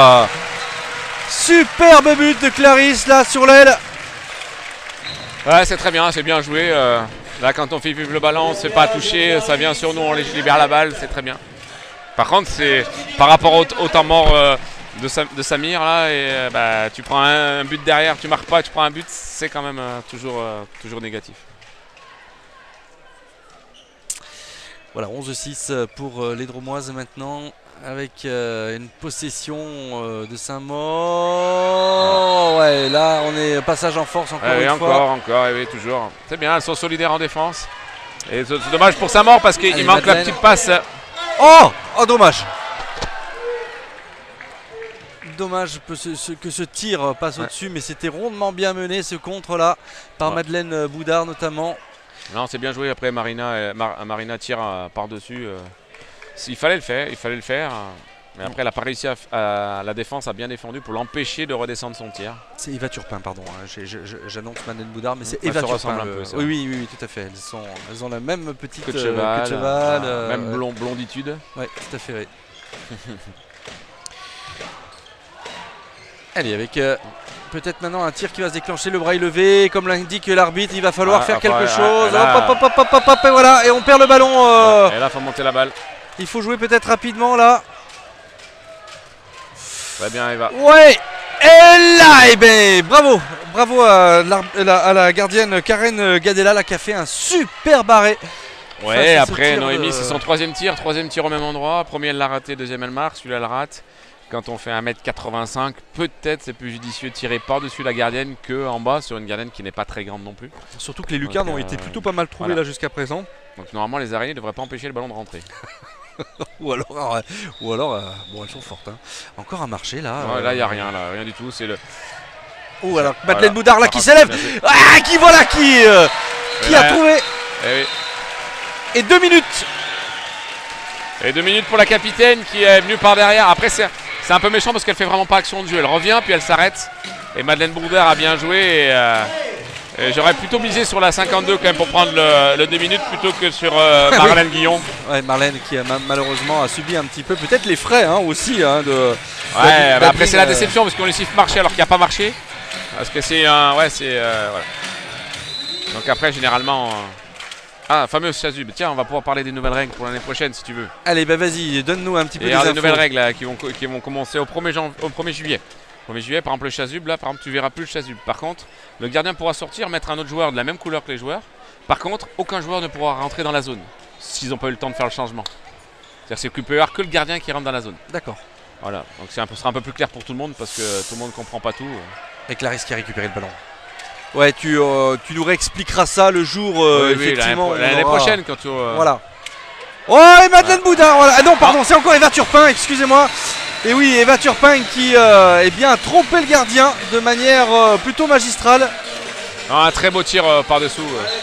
Superbe but de Clarisse là sur l'aile. Ouais, c'est très bien, c'est bien joué. Euh, là quand on fait vivre le ballon, on ne se fait pas toucher, ça vient sur nous, on libère la balle, c'est très bien. Par contre, c'est par rapport au, au temps mort euh, de, Sa, de Samir, là, et, euh, bah, tu prends un, un but derrière, tu marques pas, tu prends un but, c'est quand même euh, toujours, euh, toujours négatif. Voilà, onze six pour euh, les Dromoises maintenant, avec euh, une possession euh, de Saint-Maur. Ouais, là, on est passage en force encore ouais, une oui, fois. Encore, encore, oui, toujours. C'est bien, elles sont solidaires en défense. Et c'est dommage pour Saint-Maur parce qu'il manque Madeleine. La petite passe. Oh, oh dommage. Dommage que ce, que ce tir passe ouais. au-dessus, mais c'était rondement bien mené ce contre-là par ouais. Madeleine Boudard notamment. Non, c'est bien joué. Après Marina, Mar Marina tire euh, par-dessus. Euh, il fallait le faire, il fallait le faire. Mais après, elle n'a pas réussi à, à la défense a bien défendu pour l'empêcher de redescendre son tir. C'est Eva Turpin, pardon. Hein. J'annonce Madeleine Boudard, mais c'est Eva Turpin. Un peu, oui, oui, oui, oui, tout à fait. Elles, sont, elles ont la même petite queue de cheval, euh, de cheval euh, euh, même blond, blonditude. Oui, tout à fait. Oui. Allez, avec euh, peut-être maintenant un tir qui va se déclencher, le bras est levé, comme l'indique l'arbitre, il va falloir ah, faire quelque ouais, chose. Là, hop, hop, hop, hop, hop, hop, et voilà, et on perd le ballon. Euh, et là, il faut monter la balle. Il faut jouer peut-être rapidement là. Ouais, bien, il va. Ouais, et là, et ben, bravo, bravo à la, à la, à la gardienne Karen Gadella là, qui a fait un super arrêt. Ouais, après Noémie, de... c'est son troisième tir, troisième tir au même endroit. Premier, elle l'a raté, deuxième, elle marque, celui-là, elle rate. Quand on fait un mètre quatre-vingt-cinq, peut-être c'est plus judicieux de tirer par-dessus la gardienne qu'en bas sur une gardienne qui n'est pas très grande non plus. Surtout que les lucarnes ont euh, été plutôt pas mal trouvées voilà. là jusqu'à présent. Donc normalement les araignées ne devraient pas empêcher le ballon de rentrer. ou alors, euh, ou alors euh, bon, elles sont fortes. Hein. Encore un marché là. Ouais, euh... là, il n'y a rien, là, rien du tout. C'est le. Oh, alors Madeleine voilà. Boudard là Ah, qui s'élève. Ah, qui voilà qui, euh, qui là, a trouvé. Eh oui. Et deux minutes. Et deux minutes pour la capitaine qui est venue par derrière. Après, c'est un peu méchant parce qu'elle fait vraiment pas action de jeu. Elle revient, puis elle s'arrête. Et Madeleine Boudard a bien joué. Et, euh, et j'aurais plutôt misé sur la cinquante-deux quand même pour prendre le, le deux minutes plutôt que sur euh, Marlène oui. Guillon. Ouais, Marlène qui a malheureusement a subi un petit peu, peut-être les frais hein, aussi. Hein, de, ouais, bah après c'est la déception parce qu'on lui siffle marcher alors qu'il n'y a pas marché. Parce que c'est un. Ouais, c'est. Euh, voilà. Donc après, généralement. Euh, Ah, fameux Chasuble. Tiens, on va pouvoir parler des nouvelles règles pour l'année prochaine si tu veux. Allez, bah vas-y, donne-nous un petit peu des infos. Il y a des nouvelles règles là, qui, vont, qui vont commencer au premier, jan... au premier juillet. premier juillet, par exemple, le Chasuble, là, par exemple, tu verras plus le Chasuble. Par contre, le gardien pourra sortir, mettre un autre joueur de la même couleur que les joueurs. Par contre, aucun joueur ne pourra rentrer dans la zone s'ils n'ont pas eu le temps de faire le changement. C'est-à-dire qu'il peut y avoir que le gardien qui rentre dans la zone. D'accord. Voilà, donc ça sera un peu plus clair pour tout le monde parce que tout le monde ne comprend pas tout. Et Clarisse qui a récupéré le ballon. Ouais, tu, euh, tu nous réexpliqueras ça le jour, euh, oui, effectivement. Oui, l'année aura... prochaine, quand tu. Euh... Voilà. Oh, et Madeleine ouais. Boudard, voilà. Ah non, pardon, ah. c'est encore Eva Turpin, excusez-moi. Et oui, Eva Turpin qui euh, eh bien, a trompé le gardien de manière euh, plutôt magistrale. Ah, un très beau tir euh, par-dessous.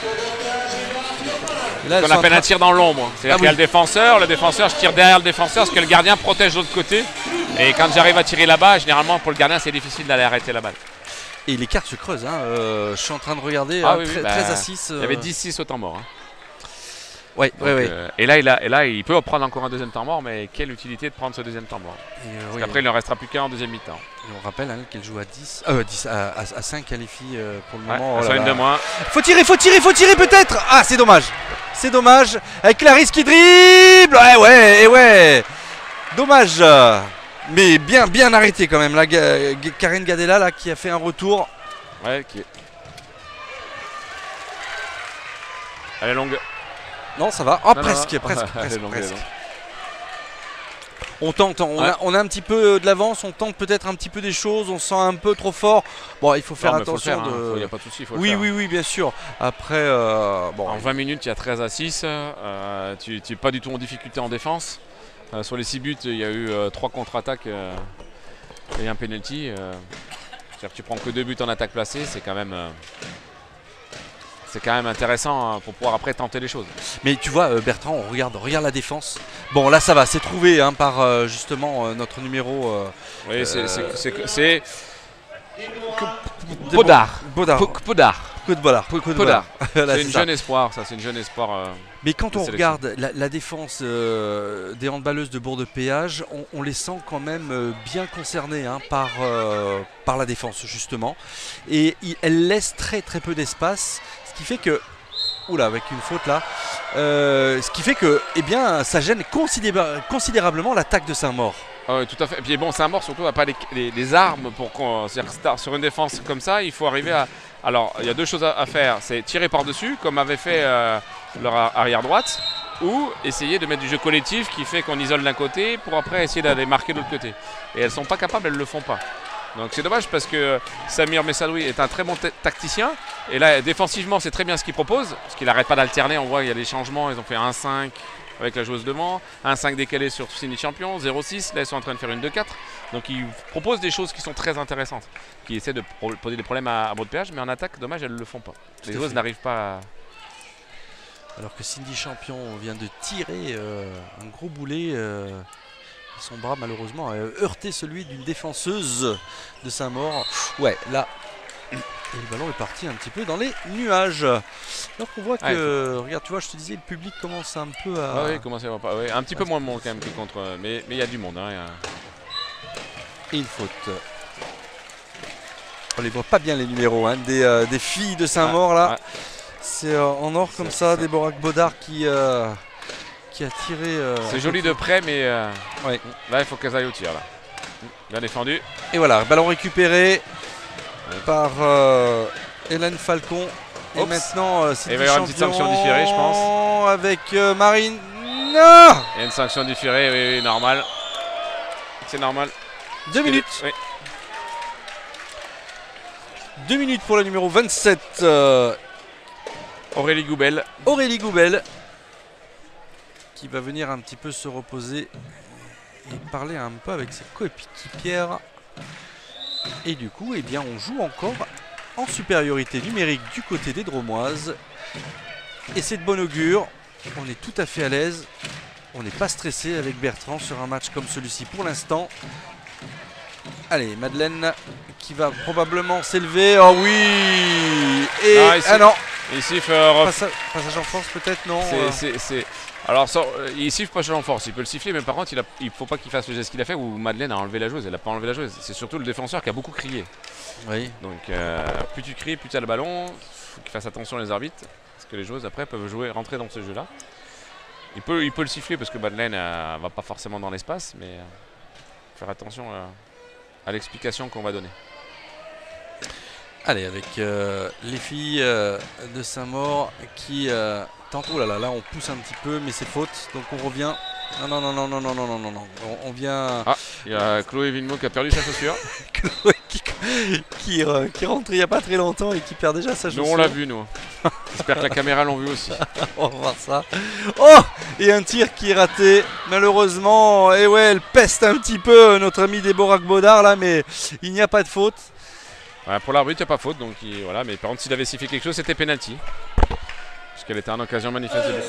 Euh. Ce qu'on appelle un tir dans l'ombre. C'est-à-dire ah, qu'il y a oui. le défenseur, le défenseur, je tire derrière le défenseur parce que le gardien protège de l'autre côté. Et quand j'arrive à tirer là-bas, généralement pour le gardien, c'est difficile d'aller arrêter la balle. Et les cartes se creusent, hein. euh, je suis en train de regarder, ah, hein, oui, oui, bah, treize à six. Euh... Il y avait dix six au temps mort. Hein. Ouais, Donc, ouais, ouais. Euh, et, là, il a, et là, il peut prendre encore un deuxième temps mort, mais quelle utilité de prendre ce deuxième temps mort euh, Parce oui, qu'après, oui. il ne restera plus qu'un en deuxième mi-temps. On rappelle hein, qu'elle joue à dix, euh, dix à, à, à cinq qualifiés euh, pour le ouais, moment. Oh là une de moins. Faut tirer, faut tirer, faut tirer peut-être. Ah, c'est dommage. C'est dommage. Avec Clarisse qui dribble. Ouais, ouais, et ouais. Dommage. Mais bien, bien arrêté quand même. Là, Karen Gadella là, qui a fait un retour. Ouais, qui est. Elle est longue. Non, ça va. Oh, non, presque, non, non. presque, presque, longue, presque. On tente, on, ouais. a, on a un petit peu de l'avance, on tente peut-être un petit peu des choses, on sent un peu trop fort. Bon, il faut faire non, attention. Il de... n'y a pas de souci. Il faut oui, le faire. oui, oui, bien sûr. Après, euh, bon. En vingt minutes, il y a treize à six. Euh, tu n'es pas du tout en difficulté en défense. Euh, sur les six buts, il y a eu euh, trois contre-attaques euh, et un penalty. Euh, C'est-à-dire que tu prends que deux buts en attaque placée, c'est quand même. Euh, C'est quand même intéressant hein, pour pouvoir après tenter les choses. Mais tu vois euh, Bertrand, on regarde, regarde la défense. Bon là ça va, c'est trouvé hein, par euh, justement euh, notre numéro. Euh, oui, euh, c'est Bodard. Bodard. Bodard. Bodard. Bodard. C'est une jeune espoir, ça, c'est une jeune espoir. Euh, Mais quand on regarde la, la défense euh, des handballeuses de Bourg-de-Péage, on, on les sent quand même euh, bien concernées hein, par, euh, par la défense justement. Et il, elles laissent très très peu d'espace. Ce qui fait que, oula, avec une faute là, euh, ce qui fait que, eh bien, ça gêne considéra considérablement l'attaque de Saint-Maur. Ah oui, tout à fait. Et puis bon, Saint-Maur surtout n'a pas les, les, les armes pour qu'on, c'est-à-dire sur une défense comme ça, il faut arriver à. Alors, il y a deux choses à, à faire, c'est tirer par-dessus, comme avait fait euh, leur arrière droite, ou essayer de mettre du jeu collectif qui fait qu'on isole d'un côté pour après essayer d'aller marquer de l'autre côté. Et elles sont pas capables, elles le font pas. Donc c'est dommage parce que Samir Messadoui est un très bon tacticien. Et là, défensivement, c'est très bien ce qu'il propose. Parce qu'il n'arrête pas d'alterner. On voit qu'il y a des changements. Ils ont fait un cinq avec la joueuse devant. un cinq décalé sur Cindy Champion. zéro six. Là, ils sont en train de faire une deux quatre. Donc ils proposent des choses qui sont très intéressantes. Qui essaient de poser des problèmes à, à Bourg-de-Péage. Mais en attaque, dommage, elles ne le font pas. Les joueuses n'arrivent pas à... Alors que Cindy Champion vient de tirer euh, un gros boulet... Euh... Son bras malheureusement a heurté celui d'une défenseuse de Saint-Maur. Ouais, là, et le ballon est parti un petit peu dans les nuages. Alors qu'on voit que, ouais, regarde, tu vois, je te disais, le public commence un peu à... Ah oui, commence à... ouais, un petit peu moins de monde quand même que contre... Mais il y a du monde. Hein, a... Et une faute. On les voit pas bien les numéros hein, des, euh, des filles de Saint-Maur là. Ouais. C'est euh, en or comme ça, ça, des Borac Bodard qui... Euh, qui a tiré. Euh, c'est joli de près, mais euh, ouais. Là il faut qu'elles aillent au tir. Là. Bien défendu. Et voilà, ballon récupéré ouais. par euh, Hélène Falcon. Oups. Et maintenant, euh, il va y avoir une petite sanction différée, je pense. Avec euh, Marine. Non. Il y a une sanction différée, oui, oui, normal. C'est normal. Deux minutes. Oui. Deux minutes pour le numéro vingt-sept. Euh, Aurélie Goubel. Aurélie Goubel. qui va venir un petit peu se reposer et parler un peu avec ses coéquipières. Et du coup, eh bien, on joue encore en supériorité numérique du côté des Dromoises. Et c'est de bon augure. On est tout à fait à l'aise. On n'est pas stressé avec Bertrand sur un match comme celui-ci pour l'instant. Allez, Madeleine qui va probablement s'élever. Oh oui. Et non, ici, ah non. Il siffle. Euh, Passage, passage en force peut-être, non. C'est alors ça, il siffle pas en force, il peut le siffler, mais par contre il, a, il faut pas qu'il fasse le geste qu'il a fait où Madeleine a enlevé la joueuse. Elle a pas enlevé la joueuse. C'est surtout le défenseur qui a beaucoup crié. Oui. Donc euh, plus tu cries, plus tu as le ballon. Faut qu'il fasse attention les arbitres, parce que les joueuses après peuvent jouer, rentrer dans ce jeu-là. Il peut, il peut le siffler parce que Madeleine euh, va pas forcément dans l'espace, mais euh, faire attention euh, à l'explication qu'on va donner. Allez, avec euh, les filles euh, de Saint-Maur qui euh, tentent. Oh là là, là on pousse un petit peu, mais c'est faute. Donc on revient. Non, non, non, non, non, non, non, non, non, non. On, on vient. Ah, il y a Chloé Villemot qui a perdu sa chaussure. Chloé qui, qui, euh, qui rentre il n'y a pas très longtemps et qui perd déjà sa chaussure. Nous on l'a vu, nous. J'espère que la caméra l'ont vu aussi. On va voir ça. Oh, et un tir qui est raté, malheureusement. Et ouais, elle peste un petit peu notre ami Déborah Baudard là, mais il n'y a pas de faute. Ouais, pour l'arbitre, il n'y a pas faute, donc il, voilà. Mais par contre, s'il avait sifflé quelque chose, c'était penalty. Puisqu'elle était en occasion manifeste de but.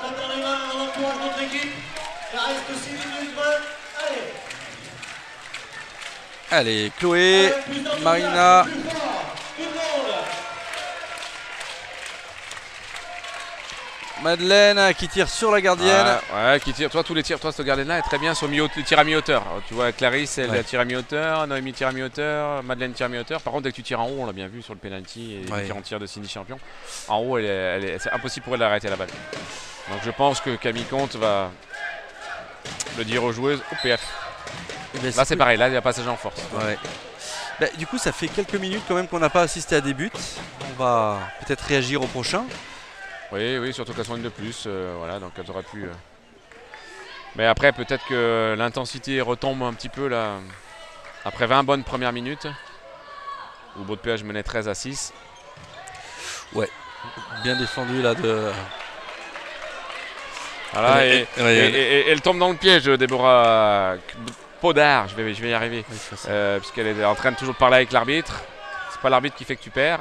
Allez, Chloé, Marina. Madeleine qui tire sur la gardienne. Ouais, ouais, qui tire. Toi, tous les tirs, toi, ce gardien-là est très bien sur mi tir à mi-hauteur. Tu vois, Clarisse, elle ouais. tire à mi-hauteur, Noémie tire à mi-hauteur, Madeleine tire à mi-hauteur. Par contre, dès que tu tires en haut, on l'a bien vu sur le penalty et les ouais. différents tirs de Cindy Champion. En haut, elle est, elle est, c'est impossible pour elle d'arrêter la balle. Donc, je pense que Camille Comte va le dire aux joueuses au P F. Ben, là, c'est pareil. Là, il y a passage en force. Ouais. Bah, du coup, ça fait quelques minutes quand même qu'on n'a pas assisté à des buts. On va peut-être réagir au prochain. Oui, oui, surtout qu'elles sont une de plus, euh, voilà, donc elles auraient pu. Euh... Mais après, peut-être que l'intensité retombe un petit peu là. Après vingt bonnes premières minutes, où Baud de Péage menait treize à six. Ouais, bien défendu là de. Voilà, et, et, et, et, et elle tombe dans le piège, Déborah Baudard, je vais, je vais y arriver, oui, euh, puisqu'elle est en train de toujours parler avec l'arbitre. C'est pas l'arbitre qui fait que tu perds.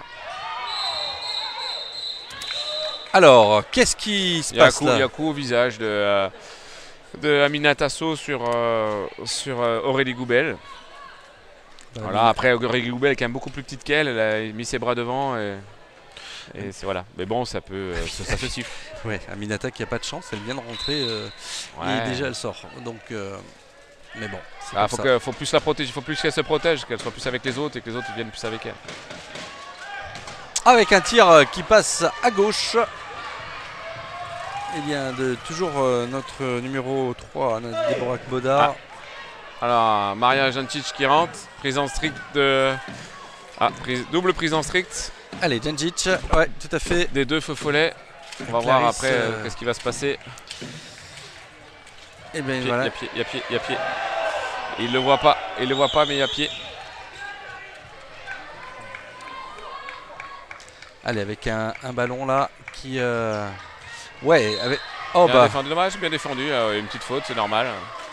Alors, qu'est-ce qui se passe là? Il y a un coup au visage de, euh, de Amina Tasso sur, euh, sur euh, Aurélie Goubel. Bah, voilà, oui. Après, Aurélie Goubel est quand même beaucoup plus petite qu'elle. Elle a mis ses bras devant. Et, et c'est voilà. Mais bon, ça peut, euh, ça, ça se siffle. Ouais, Aminata qui n'a pas de chance, elle vient de rentrer euh, ouais. et déjà elle sort. Donc, euh, mais bon. Il ah, faut, que, faut plus la protéger. Il faut plus qu'elle se protège, qu'elle soit plus avec les autres et que les autres viennent plus avec elle. Avec un tir qui passe à gauche. Il y a de, toujours euh, notre numéro trois, notre Déborah Baudard. Ah. Alors, Maria Jancic qui rentre. Prise en strict de. Ah, prise, double prise en strict. Allez, Jancic, ouais, tout à fait. Des deux feux follets. On va Clarisse, voir après euh, euh, qu'est-ce qui va se passer. Et bien il voilà. y a pied, il y a pied, il y a pied. Il le voit pas, il le voit pas, mais il y a pied. Allez, avec un, un ballon là qui. Euh... Ouais, avec. Oh bien bah. Défendu, dommage, bien défendu. Euh, une petite faute, c'est normal.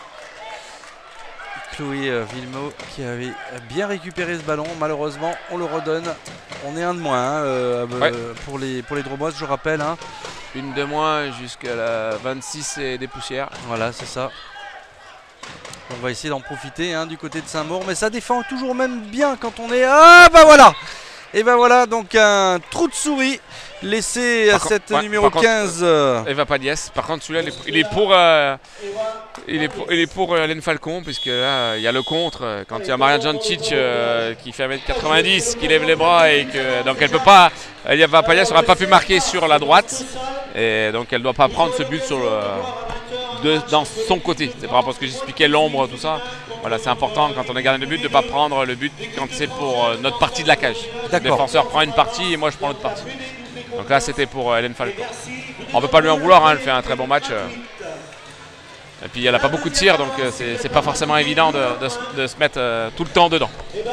Chloé euh, Villemot qui avait bien récupéré ce ballon. Malheureusement, on le redonne. On est un de moins hein, euh, ouais. euh, pour les pour les Dromoises, je rappelle. Hein. Une de moins jusqu'à la vingt-six et des poussières. Voilà, c'est ça. On va essayer d'en profiter hein, du côté de Saint-Maur, mais ça défend toujours même bien quand on est. Ah bah voilà. Et ben voilà donc un trou de souris laissé à cette ouais, numéro quinze. Euh, Eva Pagliès. Par contre celui-là il est pour euh, il est pour il est pour euh, Hélène Falcon, puisque là il y a le contre quand il y a Maria Jancic euh, qui fait un mètre quatre-vingt-dix, qui lève les bras et que donc elle peut pas. Eva Pagliès n'aura pas pu marquer sur la droite et donc elle doit pas prendre ce but sur le, de, dans son côté. C'est par rapport à ce que j'expliquais, l'ombre, tout ça. Voilà, c'est important quand on est gardien de but de ne pas prendre le but quand c'est pour euh, notre partie de la cage. Le défenseur prend une partie et moi je prends l'autre partie. Donc là c'était pour euh, Hélène Falcon. On ne peut pas lui en vouloir, hein, elle fait un très bon match. Euh. Et puis elle n'a pas beaucoup de tirs, donc euh, c'est pas forcément évident de, de, de se mettre euh, tout le temps dedans.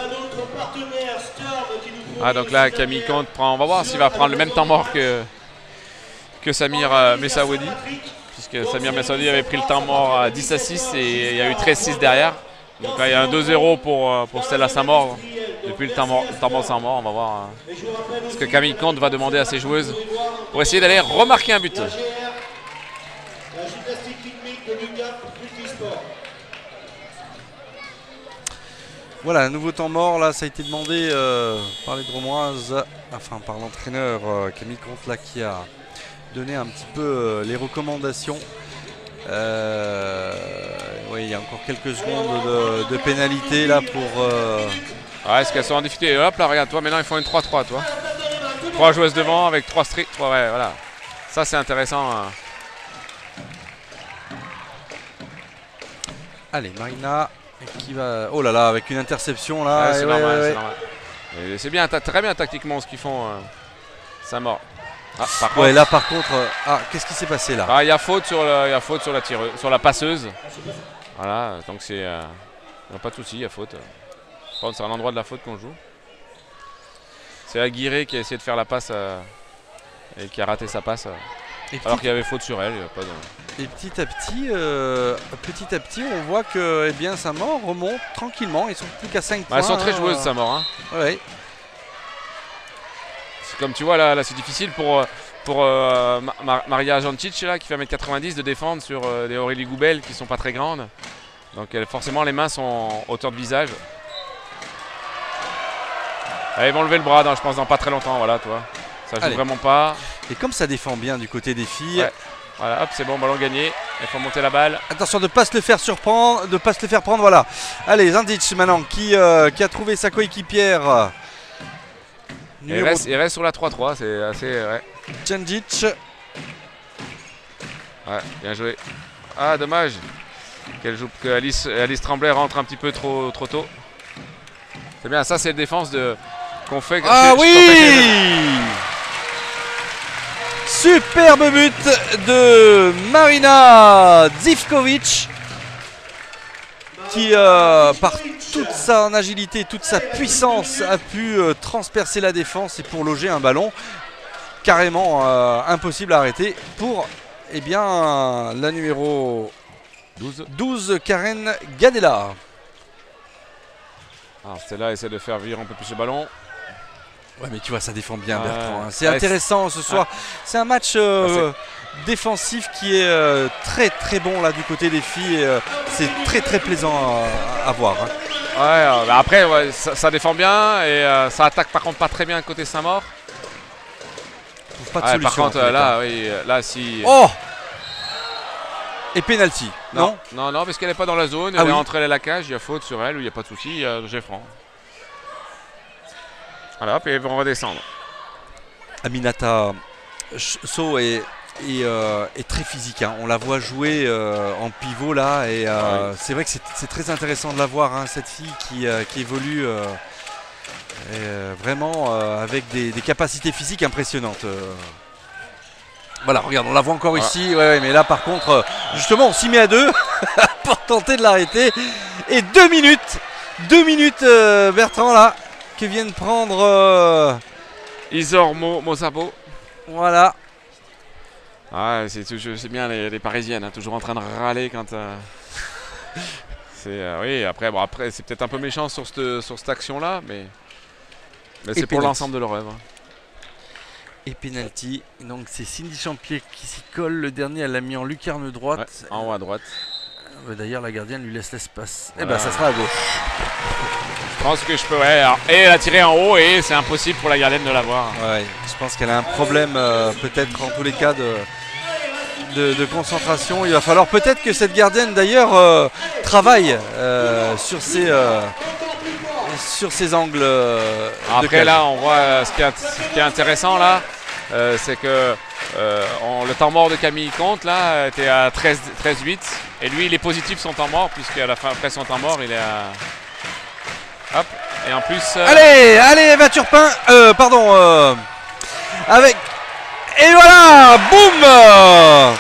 Ah, donc là Camille Comte prend, on va voir s'il va prendre le même temps mort que, que Samir euh, Messaoudi. puisque Samir Messaoudi avait pris le temps mort à dix à six et il y a eu treize six derrière. Donc là, il y a un deux zéro pour, pour Stella Saint-Maur. Depuis le temps mort, le temps mort Saint-Maur, on va voir euh, ce que Camille Comte va demander à ses joueuses pour essayer d'aller remarquer un but. Voilà, un nouveau temps mort, là, ça a été demandé euh, par les Dromoises, enfin par l'entraîneur euh, Camille Comte, là, qui a donné un petit peu euh, les recommandations. Euh, oui, il y a encore quelques secondes de, de pénalité, là, pour... Euh... Ouais, est-ce qu'elles sont en difficulté? Hop, là, regarde, toi, maintenant, ils font une trois trois, toi. Trois joueuses devant avec trois stricts. Ouais, voilà. Ça, c'est intéressant. Hein. Allez, Marina... Qui va... Oh là là, avec une interception là. Ouais, c'est ouais, normal, ouais, c'est normal. C'est bien, très bien tactiquement ce qu'ils font. Euh, Saint-Maur. Ah, par contre, ouais, là par contre, euh, ah, qu'est-ce qui s'est passé là? Ah, il y a faute sur le, il y a faute sur la tireuse, sur la passeuse. Voilà, donc c'est, euh, pas de souci, il y a faute. Par contre, c'est à l'endroit de la faute qu'on joue. C'est Aguirre qui a essayé de faire la passe euh, et qui a raté sa passe. Euh, et alors qu'il y avait faute sur elle. Pas de... Et petit à petit, euh, petit à petit, on voit que eh bien, Saint-Maur remonte tranquillement. Ils sont plus qu'à cinq points. Elles sont très hein, joueuses, euh... Saint-Maur. Hein. Ouais. Comme tu vois, là, là c'est difficile pour, pour euh, Mar Maria Jancic, là, qui fait un mètre quatre-vingt-dix, de défendre sur euh, des Aurélie Goubel qui sont pas très grandes. Donc elle, forcément, les mains sont en hauteur de visage. Allez, ils vont lever le bras, dans, je pense, dans pas très longtemps. Voilà, toi. Ça joue Allez. vraiment pas. Et comme ça défend bien du côté des filles. Ouais. Voilà, hop, c'est bon, ballon gagné. Il faut monter la balle. Attention de ne pas se le faire surprendre, de ne pas se le faire prendre. Voilà. Allez, Zindic maintenant qui, euh, qui a trouvé sa coéquipière. Il reste, il reste sur la trois trois, c'est assez. Ouais. Djandic. Ouais, bien joué. Ah, dommage qu'elle joue, que Alice, Alice Tremblay rentre un petit peu trop, trop tôt. C'est bien, ça c'est la défense de qu'on fait. Ah je, oui je superbe but de Marina Zivkovic qui euh, par toute sa agilité, toute sa puissance a pu euh, transpercer la défense et pour loger un ballon carrément euh, impossible à arrêter pour eh bien, la numéro douze, douze Karen Gadella. Alors Stella essaie de faire vivre un peu plus le ballon. Ouais, mais tu vois, ça défend bien, ouais. Bertrand. Hein. C'est ouais, intéressant ce soir. Ouais. C'est un match euh, défensif qui est euh, très très bon là du côté des filles. Euh, c'est très très plaisant à, à voir. Hein. Ouais, euh, bah après, ouais, ça, ça défend bien et euh, ça attaque par contre pas très bien côté Saint-Maur. Pas de ouais, solution. Par contre, euh, là, oui, là, si. Oh! Et penalty. Non, non, non, non, parce qu'elle n'est pas dans la zone. Elle ah est oui. entre elle et la cage. Il y a faute sur elle, il n'y a pas de souci. Il y a Geffran. Voilà, puis ils vont redescendre. Aminata So est, est, euh, est très physique. Hein. On la voit jouer euh, en pivot là. Et euh, ouais. C'est vrai que c'est très intéressant de la voir, hein, cette fille qui, euh, qui évolue euh, et, euh, vraiment euh, avec des, des capacités physiques impressionnantes. Euh. Voilà, regarde, on la voit encore ouais. ici. Ouais, ouais, mais là, par contre, euh, justement, on s'y met à deux pour tenter de l'arrêter. Et deux minutes, deux minutes, euh, Bertrand, là, qui viennent prendre euh... Isor Mo Mosabo. Voilà. Ah, c'est bien les, les Parisiennes, hein, toujours en train de râler quand. Euh... c'est euh, oui. Après, bon, après, c'est peut-être un peu méchant sur cette sur cette action-là, mais mais c'est pour l'ensemble de leur œuvre. Et penalty. Donc c'est Cindy Champier qui s'y colle. Le dernier, elle l'a mis en lucarne droite. Ouais, en haut à droite. D'ailleurs, la gardienne lui laisse l'espace. Voilà. Et ben, ça sera à gauche. Je pense que je peux. Ouais, alors, et elle a tiré en haut et c'est impossible pour la gardienne de l'avoir. Ouais, je pense qu'elle a un problème, euh, peut-être en tous les cas, de, de, de concentration. Il va falloir peut-être que cette gardienne, d'ailleurs, euh, travaille euh, sur ses. Euh, sur ces angles. Euh, Après là, on voit euh, ce, qui est, ce qui est intéressant là, euh, c'est que euh, on, le temps mort de Camille Comte là était à treize huit et lui il est positif son temps mort puisqu'à la fin après son temps mort il est à hop et en plus. Euh... Allez, allez Eva Turpin, euh, pardon, euh, avec et voilà, boum,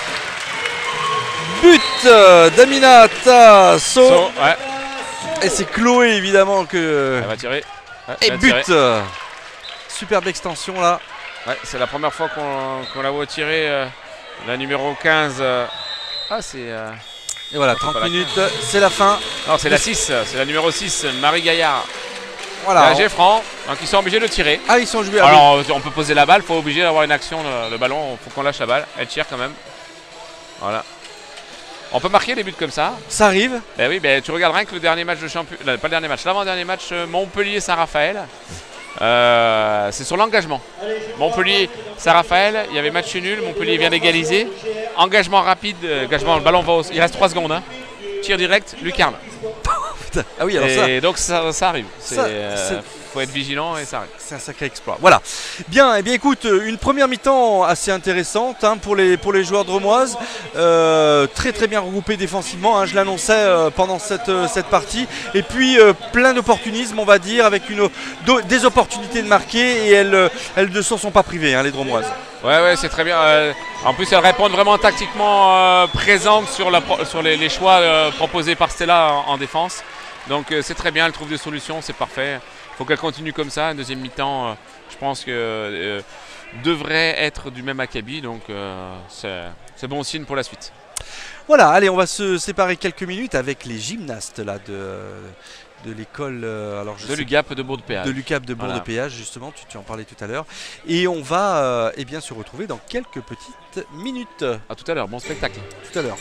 but euh, d'Aminata So. so ouais. Et c'est Chloé évidemment que. Elle va tirer. Ouais, et but. Tirer. Superbe extension là. Ouais, c'est la première fois qu'on qu la voit tirer euh, La numéro quinze. Euh... Ah, c'est. Euh... Et voilà, trente minutes, c'est la fin. Non, c'est la six, c'est la numéro six, Marie Gaillard. Voilà. Géfran, donc ils sont obligés de tirer. Ah, ils sont joués. Alors, oui. On peut poser la balle, il faut obligé d'avoir une action, le, le ballon, il faut qu'on lâche la balle. Elle tire quand même. Voilà. On peut marquer des buts comme ça. Ça arrive. Ben oui, ben tu regardes rien que le dernier match de championnat, pas le dernier match, l'avant-dernier match Montpellier-Saint-Raphaël. Euh, c'est sur l'engagement. Montpellier-Saint-Raphaël, il y avait match nul, Montpellier vient d'égaliser. Engagement rapide, engagement, le ballon va au... Il reste trois secondes. Hein. Tir direct, lucarne. Ah oui, alors ça. Et donc ça, ça arrive. Il euh, faut être vigilant et ça arrive. C'est un sacré exploit. Voilà. Bien, et eh bien écoute, une première mi-temps assez intéressante hein, pour, les, pour les joueurs drômoises. Euh, très très bien regroupés défensivement, hein, je l'annonçais euh, pendant cette, euh, cette partie. Et puis euh, plein d'opportunisme, on va dire, avec une, do, des opportunités de marquer et elles, elles ne s'en sont pas privées, hein, les drômoises. Ouais, ouais, c'est très bien. Euh, en plus, elles répondent vraiment tactiquement euh, présentes sur, la, sur les, les choix euh, proposés par Stella en, en défense. Donc euh, c'est très bien, elle trouve des solutions, c'est parfait. Il faut qu'elle continue comme ça. Une deuxième mi-temps, euh, je pense que euh, devrait être du même acabit. Donc euh, c'est bon signe pour la suite. Voilà, allez, on va se séparer quelques minutes avec les gymnastes là, de, de l'école euh, de l'U G A P de Bourg-de-Péage. De l'U G A P de Bourg-de-Péage, justement, tu, tu en parlais tout à l'heure. Et on va euh, eh bien, se retrouver dans quelques petites minutes. À tout à l'heure, bon spectacle. Tout à l'heure.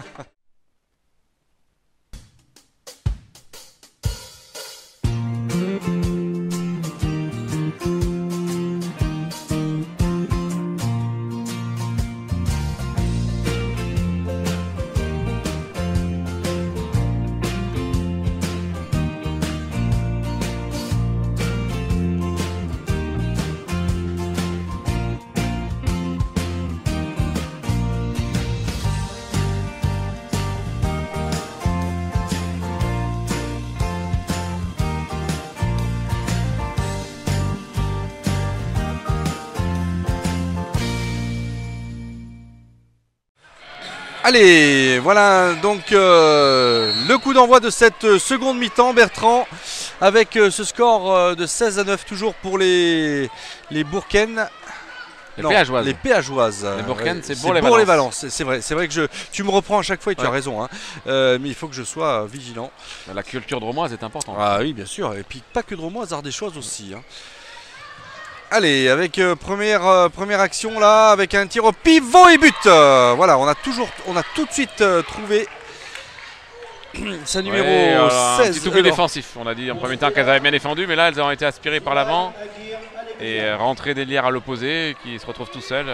Allez, voilà donc euh, le coup d'envoi de cette seconde mi-temps, Bertrand, avec euh, ce score euh, de seize à neuf toujours pour les, les Bourcaines. Les non, Péageoises. Les Péageoises. Les Bourcaines, c'est Bourg-les-Valence. Bourg-les-Valence, c'est vrai. C'est vrai que je, tu me reprends à chaque fois et tu ouais. as raison. Hein. Euh, mais il faut que je sois vigilant. La culture drômoise est importante. Ah oui, bien sûr. Et puis pas que drômoise, ardéchoise aussi. Hein. Allez, avec euh, première, euh, première action là, avec un tir au pivot et but. Euh, voilà, on a toujours, on a tout de suite euh, trouvé sa numéro ouais, alors, seize. Un petit double défensif. On a dit en premier temps qu'elles avaient bien défendu, mais là elles ont été aspirées par l'avant et euh, rentré d'Elière à l'opposé, qui se retrouve tout seul.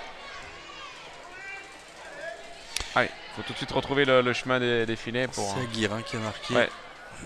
Allez, il faut tout de suite retrouver le, le chemin des, des filets pour. C'est Aguirre hein, qui a marqué. Ouais.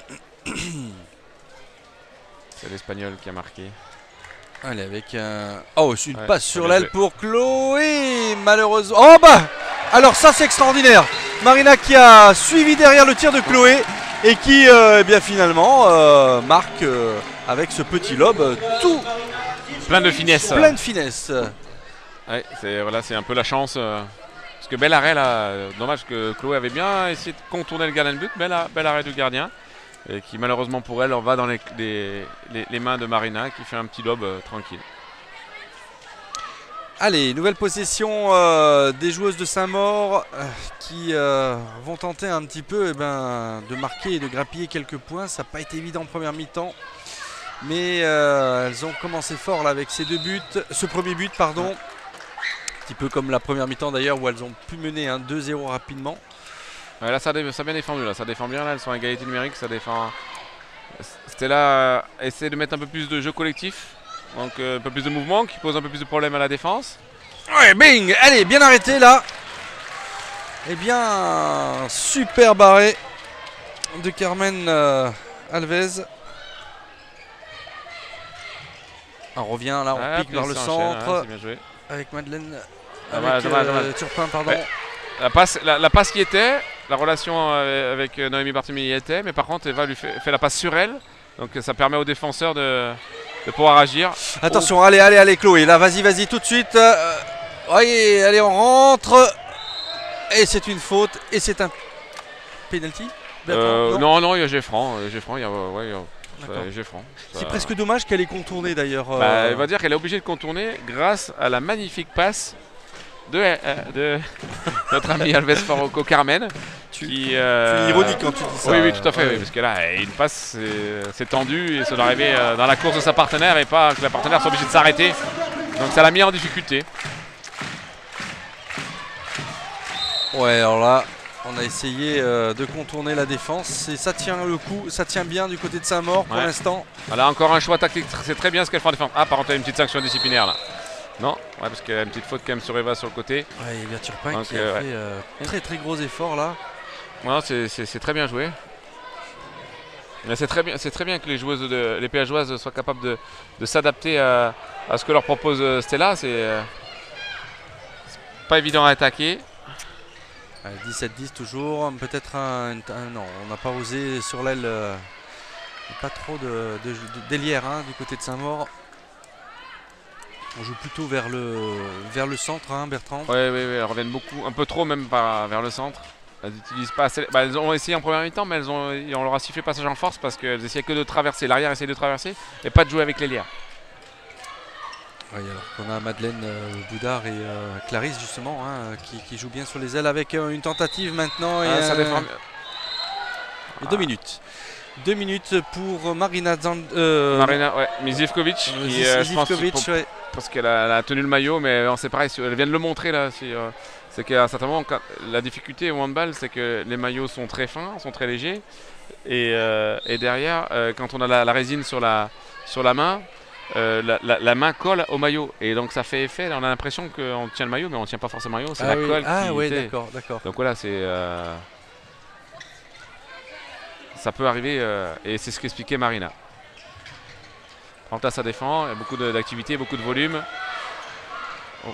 C'est l'Espagnol qui a marqué. Allez, avec un... Oh, c'est une ouais, passe sur l'aile pour Chloé, malheureusement. Oh bah alors ça c'est extraordinaire. Marina qui a suivi derrière le tir de Chloé et qui, euh, eh bien finalement, euh, marque euh, avec ce petit lob euh, tout... Plein de finesse. Plein de finesse. Ouais, c'est voilà, c'est un peu la chance. Euh, parce que bel arrêt là, dommage que Chloé avait bien essayé de contourner le gardien de but. Bel, bel arrêt du gardien. Et qui malheureusement pour elle, on va dans les, les, les, les mains de Marina qui fait un petit lob euh, tranquille. Allez, nouvelle possession euh, des joueuses de Saint-Maur euh, qui euh, vont tenter un petit peu eh ben, de marquer et de grappiller quelques points. Ça n'a pas été évident en première mi-temps. Mais euh, elles ont commencé fort là avec ces deux buts, ce premier but pardon. Un petit peu comme la première mi-temps d'ailleurs où elles ont pu mener un deux zéro rapidement. Ouais, là ça, dé ça a bien défendu, là ça défend bien, là elles sont à égalité numérique, ça défend. Stella euh, essaie de mettre un peu plus de jeu collectif, donc euh, un peu plus de mouvement qui pose un peu plus de problèmes à la défense. Ouais, bing, allez, bien arrêté là. Eh bien, super barré de Carmen euh, Alves. On revient là, on ah, pique vers le centre ouais, avec Madeleine, ah, avec dommage, euh, dommage. Turpin, pardon. Ouais. La passe, la, la passe qui était, la relation avec Noémie Barthélemy y était, mais par contre Eva lui fait, fait la passe sur elle, donc ça permet aux défenseurs de, de pouvoir agir. Attention, oh. allez, allez, allez Chloé, là vas-y, vas-y tout de suite. Euh, voyez, allez, on rentre. Et c'est une faute, et c'est un penalty euh, Non, non, il y a Géfran, Géfran, il y a, ouais, il y a Géfran. C'est presque dommage qu'elle ait contourné d'ailleurs. Bah, euh... Elle va dire qu'elle est obligée de contourner grâce à la magnifique passe de, euh, de notre ami Alves Farroco Carmen. Tu, qui, euh, tu es ironique quand tu dis ça. Oui, oui, tout à fait, ouais. oui, parce que là, une passe, c'est tendu et ça doit arriver euh, dans la course de sa partenaire et pas que la partenaire soit obligée de s'arrêter. Donc ça l'a mis en difficulté. Ouais, alors là, on a essayé euh, de contourner la défense et ça tient le coup, ça tient bien du côté de Saint-Maur pour Ouais. l'instant. Voilà, encore un choix tactique, c'est très bien ce qu'elle fait en défense. Ah, par contre, il y a une petite sanction disciplinaire là. Non, ouais, parce qu'il y a une petite faute quand même sur Eva sur le côté. Ouais, il y a bien Turpin Donc, qui a euh, fait euh, très très gros effort là. Non, c'est très bien joué. C'est très bien, c'est très bien que les joueuses, de, les péageoises soient capables de, de s'adapter à, à ce que leur propose Stella. C'est euh, pas évident à attaquer. dix-sept dix toujours, peut-être un, un- non, on n'a pas osé sur l'aile, euh, pas trop de, de, de délière hein, du côté de Saint-Maur. On joue plutôt vers le, vers le centre, hein, Bertrand. Oui, oui, oui, elles reviennent beaucoup, un peu trop même par, vers le centre. Elles utilisent pas assez, bah, elles ont essayé en première mi-temps, mais elles ont, on leur a sifflé passage en force parce qu'elles essayaient que de traverser, l'arrière essayait de traverser et pas de jouer avec l'ailière. Oui, alors qu'on a Madeleine euh, Boudard et euh, Clarisse justement hein, qui, qui jouent bien sur les ailes avec euh, une tentative maintenant et, Ah, ça euh, défend. et deux minutes. Deux minutes pour Marina Zand, euh, Marina, ouais, Mizivkovic, qui, euh, je pense, Zivkovic, pour- ouais. parce qu'elle a, elle a tenu le maillot, mais on sait pareil, elle vient de le montrer là. C'est euh, c'est qu'à un certain moment, quand- la difficulté au handball, c'est que les maillots sont très fins, sont très légers, et, euh, et derrière, euh, quand on a la, la résine sur la, sur la main, euh, la, la- la main colle au maillot, et donc ça fait effet. On a l'impression qu'on tient le maillot, mais on ne tient pas forcément le maillot, c'est Ah, la oui. colle Ah qui. ouais, tu sais. d'accord, d'accord. Donc voilà, c'est. euh, ça peut arriver, euh, et c'est ce qu'expliquait Marina. Pranta, ça défend, il y a beaucoup d'activité, beaucoup de volume. Oh.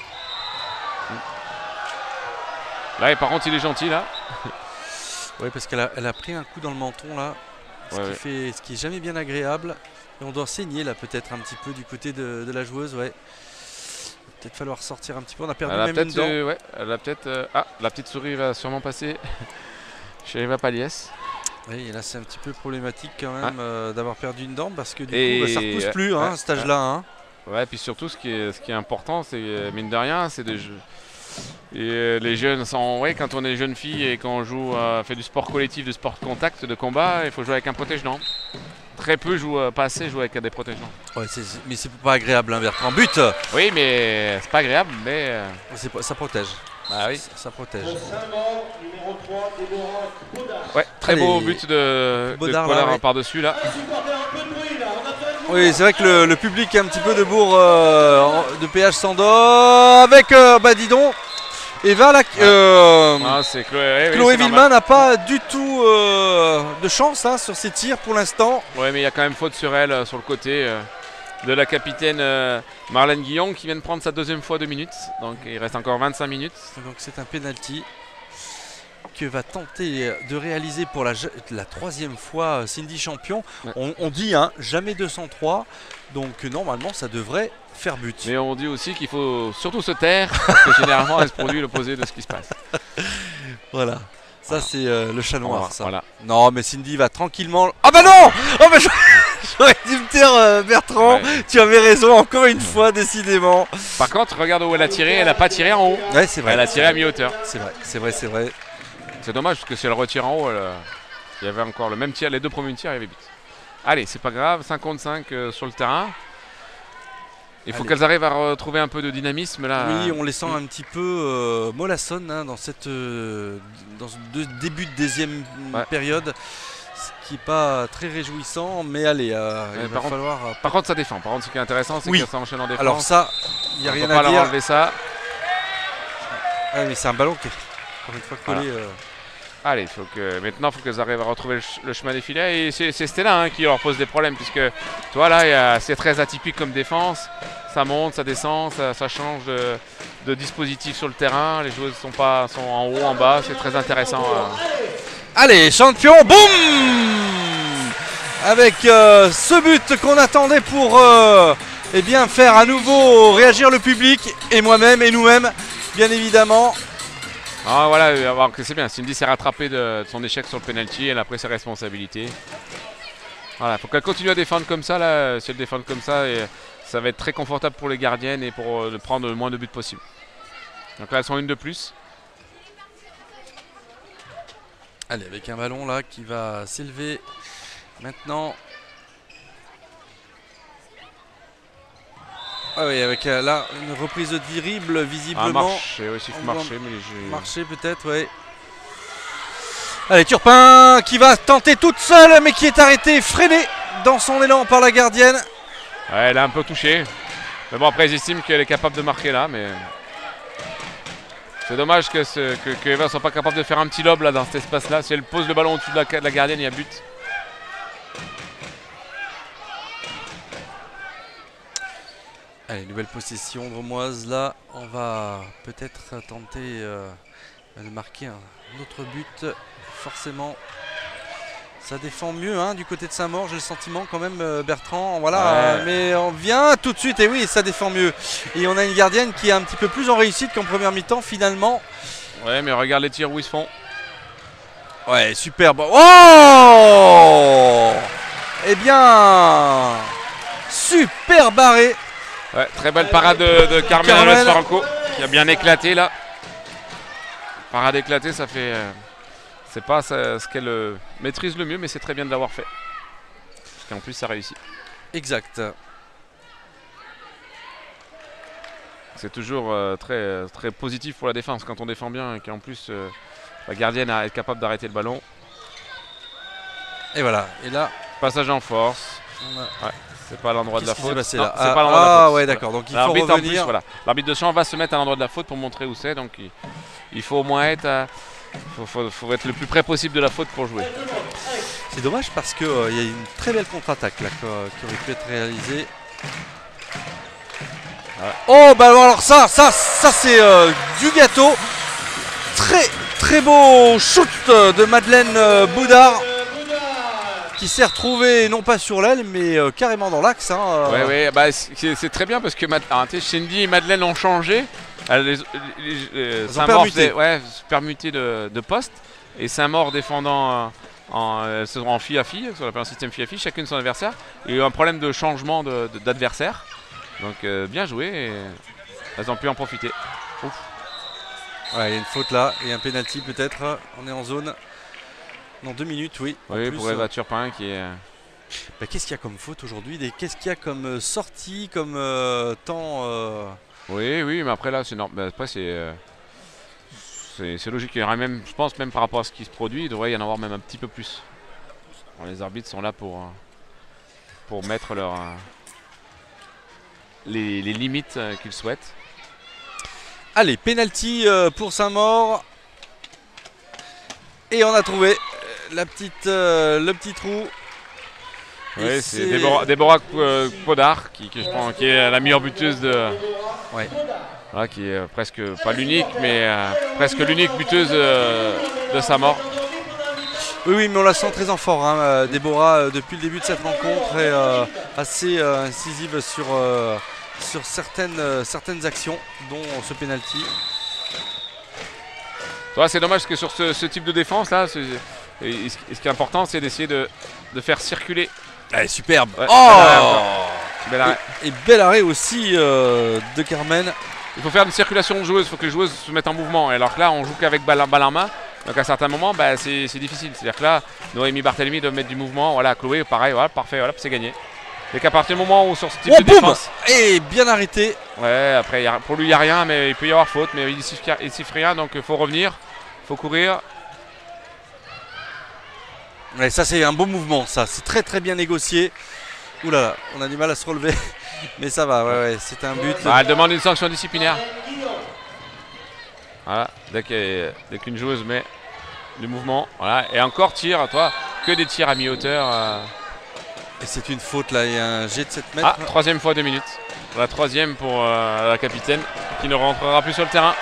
Là, et par contre, il est gentil là. Oui, parce qu'elle a, elle a pris un coup dans le menton là, ce, Ouais, qui ouais. fait, ce qui est jamais bien agréable. Et on doit saigner là peut-être un petit peu du côté de, de la joueuse, ouais. Peut-être falloir sortir un petit peu. On a perdu Elle a même une peut-être. dent. euh, ouais, elle a peut-être. euh, ah, la petite souris va sûrement passer chez Eva Paliès. Oui, et là c'est un petit peu problématique quand même Ah. euh, d'avoir perdu une dent parce que du Et- coup bah, ça repousse plus hein, ouais, à cet âge-là. Hein. Ouais, et puis surtout, ce qui est, ce qui est important, c'est euh, mine de rien, c'est de jeux. Et euh, les jeunes sont. Ouais, quand on est jeune fille et qu'on joue, euh, fait du sport collectif, du sport de contact, de combat, il faut jouer avec un protège-dents. Très peu jouent, euh, pas assez jouent avec des protège-dents. Ouais, c'est- c'est- mais c'est pas agréable, hein, Bertrand. But, Oui, mais c'est pas agréable, mais. euh, c'est pas- ça protège. bah oui. Ça, ça protège. Ouais, très Allez. beau but de, de Bodard, Bodard, là, ouais. par-dessus là. Oui, c'est vrai que le, le public est un petit peu de bourg euh, de P H Sandor avec, euh, bah dis donc, Eva là, euh, Ah, c'est Chloé, oui, Chloé c'est Villemin n'a pas du tout euh, de chance hein, sur ses tirs pour l'instant. Ouais, mais il y a quand même faute sur elle, euh, sur le côté euh, de la capitaine euh, Marlène Guillon qui vient de prendre sa deuxième fois deux minutes. Donc il reste encore vingt-cinq minutes. Donc c'est un penalty que va tenter de réaliser pour la, je- la troisième fois Cindy Champion. Ouais. On, on dit hein, jamais deux cent trois, donc normalement ça devrait faire but. Mais on dit aussi qu'il faut surtout se taire parce que généralement elle se produit l'opposé de ce qui se passe. Voilà, ça Voilà. c'est euh, le chat noir. Voilà, Ça. voilà. Non mais Cindy va tranquillement. Ah bah non. Oh bah je- j'aurais dû me taire euh, Bertrand. Ouais. Tu avais raison encore une fois décidément. Par contre, regarde où elle a tiré, elle n'a pas tiré en haut. Ouais c'est vrai. Elle a tiré à mi-hauteur. C'est vrai, c'est vrai, c'est vrai. C'est dommage parce que si elle retire en haut, elle, euh, il y avait encore le même tir, les deux premiers tirs, il y avait but. Allez, c'est pas grave, cinquante-cinq euh, sur le terrain. Il faut Allez. qu'elles arrivent à retrouver un peu de dynamisme là. Oui, on les sent un petit peu euh, mollassonnes hein, dans cette euh, dans ce de- début de deuxième Ouais. période, ce qui n'est pas très réjouissant. Mais allez, euh, Ouais, il par va contre- falloir. euh, Par contre, ça défend. Par contre, ce qui est intéressant, c'est Oui. qu'elle s'enchaîne en défense. Alors ça, il n'y a on rien peut pas à leur dire. enlever ça. Ah, mais c'est un ballon qui est encore une fois collé. euh, Allez, il faut que maintenant, il faut qu'elles arrivent à retrouver le, ch- le chemin des filets. Et c'est c'est Stella hein, qui leur pose des problèmes, puisque tu vois là, il y a- c'est très atypique comme défense. Ça monte, ça descend, ça, ça change de, de dispositif sur le terrain. Les joueuses sont pas sont en haut, en bas. C'est très intéressant. euh. Allez, champion, boum. Avec euh, ce but qu'on attendait pour euh, eh bien, faire à nouveau réagir le public et moi-même et nous-mêmes, bien évidemment. Ah voilà, euh, alors que c'est bien. Cindy s'est rattrapée de, de son échec sur le penalty. Elle a pris ses responsabilités. Voilà, il faut qu'elle continue à défendre comme ça. Là, si elle défend comme ça, et ça va être très confortable pour les gardiennes et pour euh, de prendre le moins de buts possible. Donc là, elles sont une de plus. Allez, avec un ballon là qui va s'élever maintenant. Ah oui, avec euh, là une reprise de dribble visiblement. Ah, marcher, oui, il faut marcher, mais j'ai... Marcher peut-être, oui. Allez, Turpin qui va tenter toute seule, mais qui est arrêtée, freinée dans son élan par la gardienne. Ouais, elle a un peu touché. Mais bon, après, ils estiment qu'elle est capable de marquer là, mais... C'est dommage que, ce, que, que Eva ne soit pas capable de faire un petit lob là dans cet espace-là. Si elle pose le ballon au-dessus de la, de la gardienne, il y a but. Allez, nouvelle possession dromoise là. On va peut-être tenter euh, de marquer un autre but. Forcément, ça défend mieux hein, du côté de Saint-Maur, j'ai le sentiment quand même, euh, Bertrand. Voilà, ouais. euh, mais on vient tout de suite et oui, ça défend mieux. Et on a une gardienne qui est un petit peu plus en réussite qu'en première mi-temps finalement. Ouais, mais regarde les tirs où ils se font. Ouais, superbe. Oh! Eh bien, super barré. Ouais, très belle parade de, de Carmen, Carmen. Franco qui a bien éclaté là. Parade éclatée, ça fait. Euh, c'est pas ça, ce qu'elle euh, maîtrise le mieux, mais c'est très bien de l'avoir fait. Parce qu'en plus, ça réussit. Exact. C'est toujours euh, très, très positif pour la défense quand on défend bien et qu'en plus euh, la gardienne est capable d'arrêter le ballon. Et voilà. Et là, passage en force. Ouais. C'est pas à l'endroit de la faute. C'est pas ah, l'endroit ah, de la faute. Ouais, d'accord. Donc il faut revenir. En plus, voilà. L'arbitre de champ va se mettre à l'endroit de la faute pour montrer où c'est. Donc il, il faut au moins être, à, faut, faut, faut être le plus près possible de la faute pour jouer. C'est dommage parce qu'il euh, y a une très belle contre-attaque là qui aurait pu être réalisée. Ouais. Oh bah alors ça, ça, ça c'est euh, du gâteau. Très très beau shoot de Madeleine euh, Boudard. Qui s'est retrouvé non pas sur l'aile mais euh, carrément dans l'axe. Hein, euh. Ouais, ouais, bah, c'est très bien parce que ah, Shindy et Madeleine ont changé. Les, les, les, Ils ont permuté. Ouais, permuté de, de poste. Et Saint-Maur défendant en, en, en fille à fille, sur un système fille à fille, chacune son adversaire. Il y a eu un problème de changement d'adversaire. Donc euh, bien joué. Et elles ont pu en profiter. Ouf. Ouais, il y a une faute là et un penalty peut-être. On est en zone. Dans deux minutes, oui. Oui, pour Eva Turpin qui est... Bah, qu'est-ce qu'il y a comme faute aujourd'hui? Qu'est-ce qu'il y a comme euh, sortie, comme euh, temps euh... Oui, oui, mais après là, c'est normal. Après, c'est euh, c'est logique. Il y aurait même, je pense, même par rapport à ce qui se produit, il devrait y en avoir même un petit peu plus. Bon, les arbitres sont là pour, euh, pour mettre leur, euh, les, les limites euh, qu'ils souhaitent. Allez, penalty euh, pour Saint-Maur. Et on a trouvé la petite, euh, le petit trou. Oui, c'est Déborah, Déborah Podard qui, qui, qui est la meilleure buteuse de. Ouais. Voilà, qui est presque pas l'unique, mais euh, presque l'unique buteuse euh, de Saint-Maur. Oui, oui, mais on la sent très en fort, hein, euh, Déborah, euh, depuis le début de cette rencontre, est euh, assez euh, incisive sur, euh, sur certaines, euh, certaines actions, dont ce penalty. C'est dommage que sur ce, ce type de défense là, ce, ce qui est important, c'est d'essayer de, de faire circuler. Allez, superbe. Ouais, oh bel arrêt. Et, et bel arrêt aussi euh, de Carmen. Il faut faire une circulation de joueuses, il faut que les joueuses se mettent en mouvement. Et alors que là, on joue qu'avec balle, balle en main. Donc à certains moments, bah, c'est difficile. C'est-à-dire que là, Noémie Barthélemy doit mettre du mouvement. Voilà, Chloé, pareil, voilà, parfait, voilà, c'est gagné. Et qu'à partir du moment où sur ce type oh, de boum défense... Et bien arrêté. Ouais, après, y a, pour lui, il n'y a rien, mais il peut y avoir faute. Mais il ne siffle rien, donc il faut revenir, il faut courir. Ouais, ça c'est un beau mouvement, ça c'est très très bien négocié. Ouh là là, on a du mal à se relever, mais ça va, ouais, ouais, c'est un but. Ah, elle demande une sanction disciplinaire. Voilà, dès qu'une joueuse met du mouvement, voilà, et encore tir, toi, que des tirs à mi-hauteur. Euh... Et c'est une faute là, il y a un jet de sept mètres. Ah, troisième fois deux minutes. La troisième pour euh, la capitaine qui ne rentrera plus sur le terrain.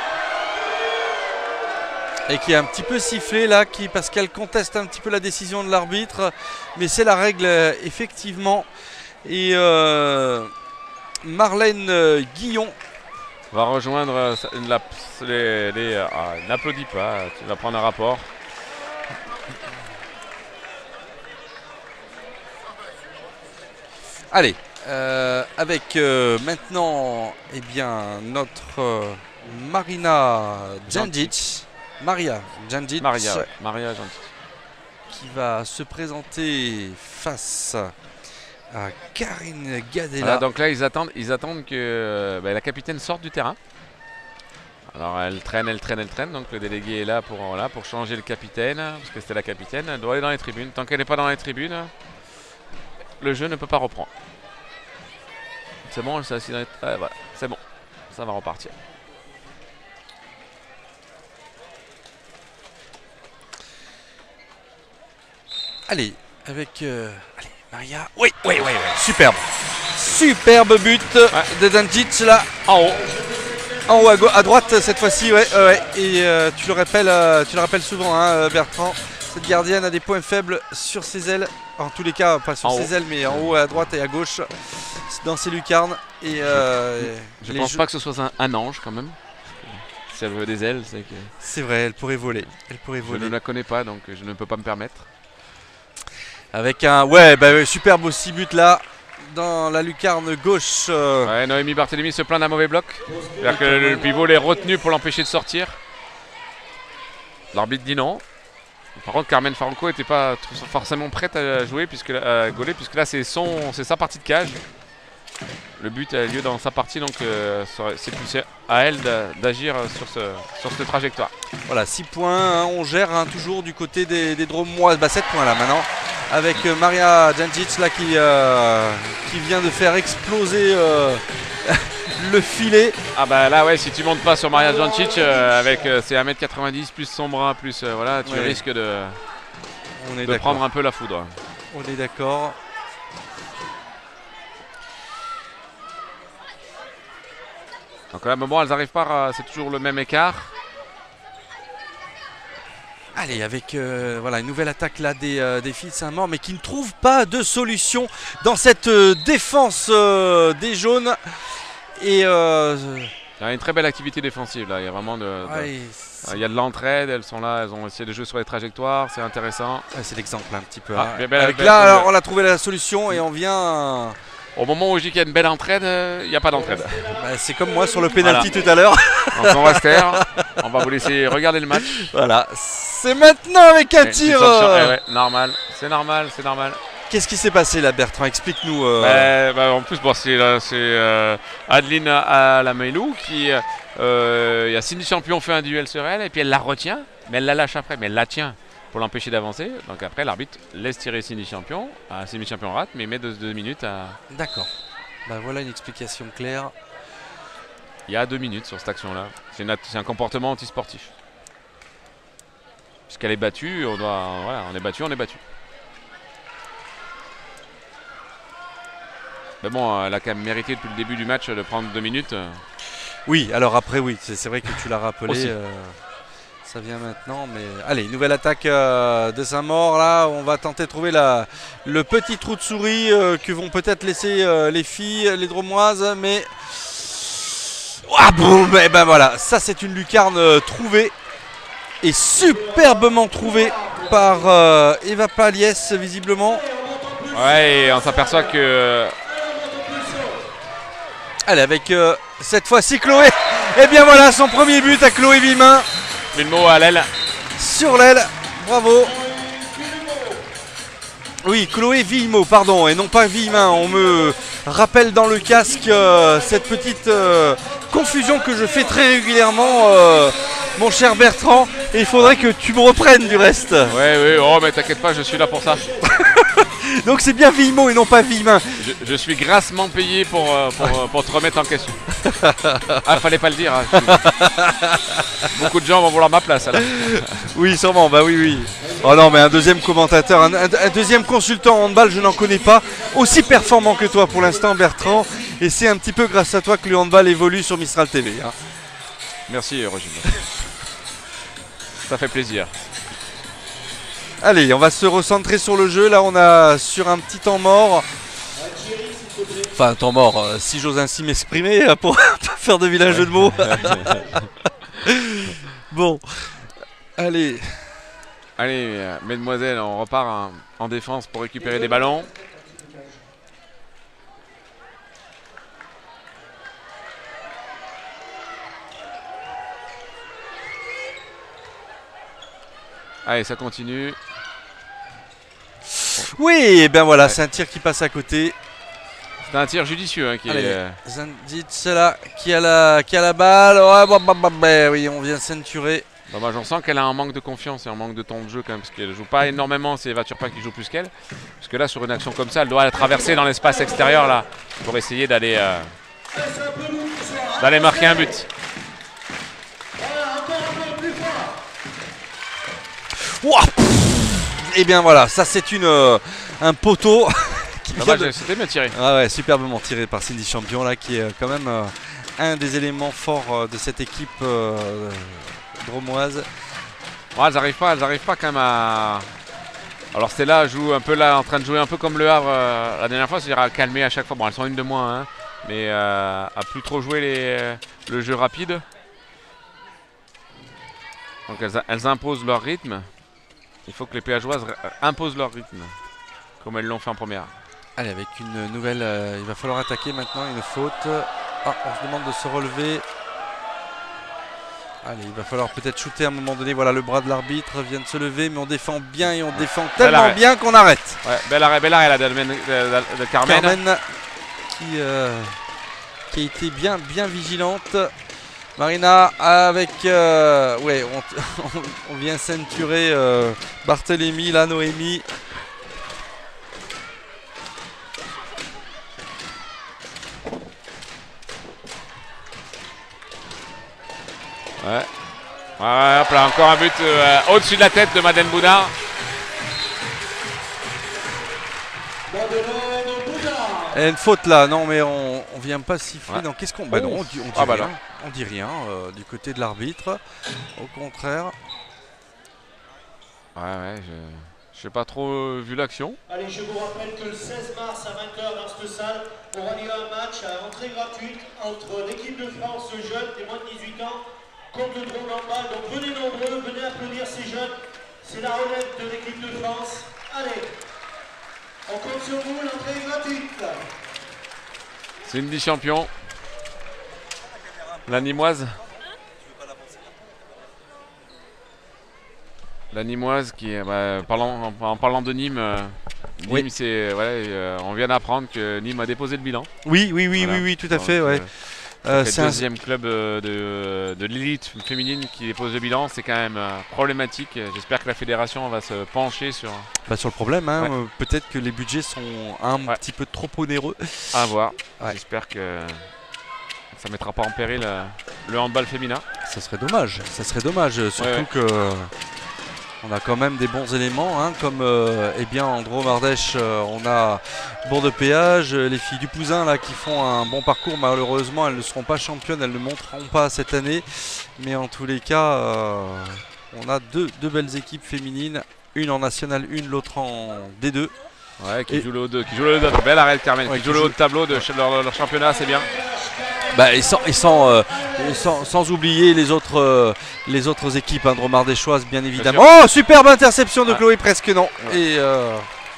Et qui est un petit peu sifflé là, qui, parce qu'elle conteste un petit peu la décision de l'arbitre. Mais c'est la règle, euh, effectivement. Et euh, Marlène euh, Guillon va rejoindre euh, la, les... les euh, ah, n'applaudis pas, tu vas prendre un rapport. Allez, euh, avec euh, maintenant eh bien, notre... Euh, Marina Djandjic. Maria Djandjic. Maria, ouais. Maria Djandjic. Qui va se présenter face à Karine Gadella. Voilà, donc là, ils attendent, ils attendent que bah, la capitaine sorte du terrain. Alors elle traîne, elle traîne, elle traîne. Donc le délégué est là pour, voilà, pour changer le capitaine. Parce que c'était la capitaine. Elle doit aller dans les tribunes. Tant qu'elle n'est pas dans les tribunes, le jeu ne peut pas reprendre. C'est bon, elle s'est assise dans les... ah, voilà, c'est bon. Ça va repartir. Allez, avec euh, allez, Maria. Oui, oui, oui, oui. Superbe. Superbe but ouais. de Djandjic là. En haut. En haut à, gauche, à droite cette fois-ci, ouais, ouais. Et euh, tu le rappelles, euh, tu le rappelles souvent, hein, Bertrand. Cette gardienne a des points faibles sur ses ailes. En tous les cas, pas sur en ses haut. ailes, mais en haut, à droite et à gauche, dans ses lucarnes. Et euh, je ne pense jeux... pas que ce soit un, un ange quand même. Si elle veut des ailes, c'est que. C'est vrai, elle pourrait voler. Elle pourrait voler. Je ne la connais pas, donc je ne peux pas me permettre. Avec un, ouais, bah, ouais superbe aussi but là. Dans la lucarne gauche. Euh... Ouais, Noémie Barthélemy se plaint d'un mauvais bloc. C'est-à-dire que le, le pivot l'est retenu pour l'empêcher de sortir. L'arbitre dit non. Par contre, Carmen Franco n'était pas forcément prête à jouer, puisque, à gauler, puisque là c'est sa partie de cage. Le but a lieu dans sa partie, donc euh, c'est plus à elle d'agir sur, ce, sur cette trajectoire. Voilà, six points, hein, on gère hein, toujours du côté des, des Drômois. Bah, sept points là maintenant. Avec euh, Maria Djandjic là qui, euh, qui vient de faire exploser euh, le filet. Ah bah là ouais, si tu montes pas sur Maria Djandjic euh, avec euh, ses un mètre quatre-vingt-dix plus son bras plus euh, voilà, tu ouais. risques de, On est de prendre un peu la foudre. On est d'accord. Donc là, bon, elles n'arrivent pas, c'est toujours le même écart. Allez, avec euh, voilà, une nouvelle attaque là des, euh, des filles de Saint-Maur, mais qui ne trouvent pas de solution dans cette euh, défense euh, des jaunes. Et euh, il y a une très belle activité défensive là. Il y a vraiment de, de ouais, il y a de l'entraide. Elles sont là, elles ont essayé de jouer sur les trajectoires. C'est intéressant. Ouais, c'est l'exemple un petit peu. Ah, hein. belle, belle, avec belle, là, belle, alors, on a trouvé la solution et on vient. Au moment où je dis qu'il y a une belle entraide, il euh, n'y a pas d'entraide. Bah, c'est comme moi sur le penalty voilà. tout à l'heure. Donc on va se taire. On va vous laisser regarder le match. Voilà. C'est maintenant avec un et tir. Euh... Ouais, normal. C'est normal, c'est normal. Qu'est-ce qui s'est passé là, Bertrand? Explique-nous. Euh... Bah, bah, en plus, bon, c'est euh, Adeline Alameilou qui. Euh, il y a Cindy Champion fait un duel sur elle et puis elle la retient, mais elle la lâche après, mais elle la tient pour l'empêcher d'avancer. Donc après, l'arbitre laisse tirer Cindy Champion. Ah, Cindy Champion rate, mais il met deux, deux minutes à. D'accord. Bah voilà une explication claire. Il y a deux minutes sur cette action-là. C'est un comportement antisportif. Puisqu'elle est battue, on doit. Voilà, on est battu, on est battu. Mais bon, elle a quand même mérité depuis le début du match de prendre deux minutes. Oui, alors après, oui, c'est vrai que tu l'as rappelé. Euh, ça vient maintenant, mais allez, nouvelle attaque euh, de Saint-Maur. Là, on va tenter de trouver la, le petit trou de souris euh, que vont peut-être laisser euh, les filles, les Drômoises, mais. Ah bon, mais ben voilà, ça c'est une lucarne euh, trouvée et superbement trouvée par euh, Eva Paliès, visiblement. Ouais, et on s'aperçoit que. Allez, avec euh, cette fois-ci Chloé. Et bien voilà, son premier but à Chloé Vimin. Villemot à l'aile. Sur l'aile, bravo. Oui, Chloé Villemot, pardon, et non pas Vimin. On me rappelle dans le casque euh, cette petite euh, confusion que je fais très régulièrement, euh, mon cher Bertrand. Et il faudrait que tu me reprennes du reste. Ouais, oui, oh, mais t'inquiète pas, je suis là pour ça. Donc c'est bien Villemot et non pas Vimin. Je, je suis grassement payé pour, euh, pour, euh, pour te remettre en question. Ah, fallait pas le dire. Hein. Beaucoup de gens vont vouloir ma place. Alors. Oui, sûrement, bah oui, oui. Oh non, mais un deuxième commentateur, un, un, un deuxième consultant en handball, je n'en connais pas. Aussi performant que toi pour l'instant, Bertrand. Et c'est un petit peu grâce à toi que le handball évolue sur Mistral T V. Hein. Merci, Roger. Ça fait plaisir. Allez, on va se recentrer sur le jeu. Là, on a sur un petit temps mort. Enfin, un temps mort, euh, si j'ose ainsi m'exprimer, pour pas faire de vilain jeu de mots. Bon, allez. Allez, euh, mesdemoiselles, on repart en, en défense pour récupérer des ballons. Allez, ça continue. Oui, et ben voilà, ouais. c'est un tir qui passe à côté. C'est un tir judicieux hein, qui Allez, est. Zandic là, qui a la, qui a la balle. Ouais, bah, bah, bah, bah, oui, on vient ceinturer. Dommage, on sent qu'elle a un manque de confiance et un manque de temps de jeu quand même, parce qu'elle joue pas énormément, c'est Eva Turpin qui joue plus qu'elle. Parce que là, sur une action comme ça, elle doit la traverser dans l'espace extérieur là, pour essayer d'aller euh, d'aller marquer un but. Wow. Et bien voilà, ça c'est une euh, un poteau. qui Dommage, de... c'était bien tiré. Ah ouais, superbement tiré par Cindy Champion là, qui est euh, quand même euh, un des éléments forts euh, de cette équipe euh, dromoise. Ouais, elles n'arrivent pas, elles arrivent pas quand même à. Alors Stella joue un peu là, en train de jouer un peu comme le Havre euh, la dernière fois, c'est-à-dire à calmer à chaque fois. Bon, elles sont une de moins, hein, mais euh, à plus trop jouer les, le jeu rapide. Donc elles, elles imposent leur rythme. Il faut que les péageoises imposent leur rythme, comme elles l'ont fait en première. Allez, avec une nouvelle, euh, il va falloir attaquer maintenant, une faute. Ah, on se demande de se relever. Allez, il va falloir peut-être shooter à un moment donné. Voilà, le bras de l'arbitre vient de se lever, mais on défend bien et on défend tellement bien qu'on arrête. Ouais, bel arrêt, bel arrêt là de, de, de, de Carmen. Carmen qui, euh, qui a été bien, bien vigilante. Marina avec, euh, ouais, on, on vient ceinturer euh, Barthélemy, là, Noémie. Ouais. Ouais, hop là, encore un but euh, au-dessus de la tête de Madeleine Boudard. Et une faute là, non mais on, on vient pas siffler. Ouais. Non, qu'est-ce qu'on. Bah non, on dit, on dit ah bah rien. non. On dit rien euh, du côté de l'arbitre. Au contraire. Ouais, ouais, je. Je n'ai pas trop euh, vu l'action. Allez, je vous rappelle que le seize mars à vingt heures dans cette salle aura lieu un match à entrée gratuite entre l'équipe de France jeunes des moins de dix-huit ans contre le drone handball. Donc venez nombreux, venez applaudir ces jeunes. C'est la relève de l'équipe de France. Allez, on compte sur vous, l'entrée est gratuite. Cindy Champion. La Nîmoise. La Nîmoise qui est, bah, parlant, en, en parlant de Nîmes, euh, Nîmes Oui. c'est, ouais, euh, on vient d'apprendre que Nîmes a déposé le bilan. Oui, oui, oui, Voilà. oui, oui, tout à Donc, fait, ouais. Euh, Euh, c'est un le deuxième club euh, de, de l'élite féminine qui dépose le bilan, c'est quand même euh, problématique. J'espère que la fédération va se pencher sur. Pas sur le problème, hein. Ouais. euh, peut-être que les budgets sont un Ouais. petit peu trop onéreux. À voir. Ouais. J'espère que ça ne mettra pas en péril euh, le handball féminin. Ça serait dommage, ça serait dommage, euh, surtout Ouais, que euh, on a quand même des bons éléments, hein, comme euh, eh bien en Drôme Ardèche, euh, on a Bourg-de-Péage, euh, les filles du Pouzin là qui font un bon parcours. Malheureusement, elles ne seront pas championnes, elles ne monteront pas cette année, mais en tous les cas, euh, on a deux, deux belles équipes féminines, une en nationale, une l'autre en D deux. Ouais, qui Et- joue le haut de, qui joue le haut de, belle arrêt de Carmen, Ouais, qui qui joue le joue- haut de tableau de ch- leur, leur championnat, c'est bien. Bah, et sans, et sans, euh, et sans, sans oublier les autres, euh, les autres équipes, hein, Drôme Ardéchoise bien évidemment. Oh, superbe interception de Ah. Chloé, presque non. Ouais. Et euh,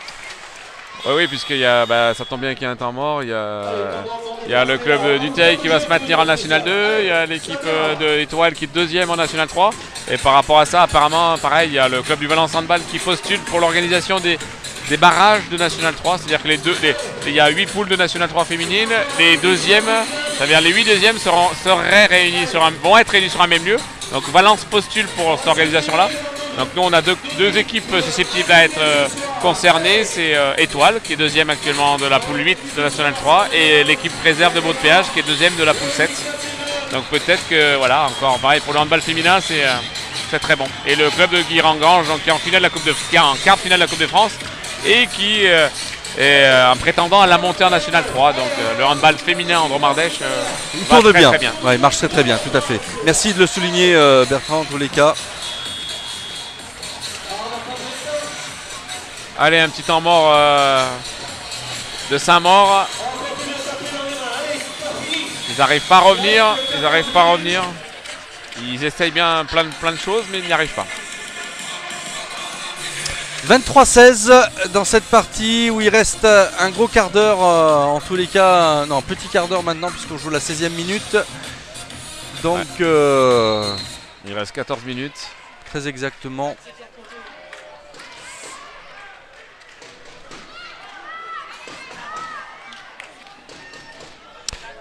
Oui, oui, puisqu'il y a, bah, ça tombe bien qu'il y a un temps mort. Il y a, il y a le club de Dutheil qui va se maintenir en National deux. Il y a l'équipe euh, de Étoile qui est deuxième en National trois. Et par rapport à ça, apparemment, pareil, il y a le club du Valence Handball qui postule pour l'organisation des, des barrages de National trois. C'est-à-dire que les deux, les, il y a huit poules de National trois féminines. Les deuxièmes, c'est-à-dire les huit deuxièmes seront, seraient réunis sur un, vont être réunis sur un même lieu. Donc Valence postule pour cette organisation-là. Donc nous on a deux, deux équipes susceptibles à être euh, concernées, c'est euh, Étoile qui est deuxième actuellement de la poule huit de National trois et l'équipe réserve de Bourg-de-Péage qui est deuxième de la poule sept. Donc peut-être que voilà, encore pareil pour le handball féminin c'est euh, très bon. Et le club de Guirangange donc, qui est en finale de la Coupe de qui est en quart de finale de la Coupe de France et qui euh, est euh, un prétendant à la montée en National trois. Donc euh, le handball féminin en Drôme Ardèche euh, il va tourne très, bien. très bien. Ouais, il marche très très bien, tout à fait. Merci de le souligner, euh, Bertrand, en tous les cas. Allez, un petit temps mort euh, de Saint-Maur. Ils n'arrivent pas à revenir. Ils n'arrivent pas à revenir. Ils essayent bien plein de, plein de choses, mais ils n'y arrivent pas. vingt-trois seize dans cette partie où il reste un gros quart d'heure, euh, en tous les cas, euh, non, petit quart d'heure maintenant puisqu'on joue la seizième minute. Donc, Ouais. euh, Il reste quatorze minutes. très exactement.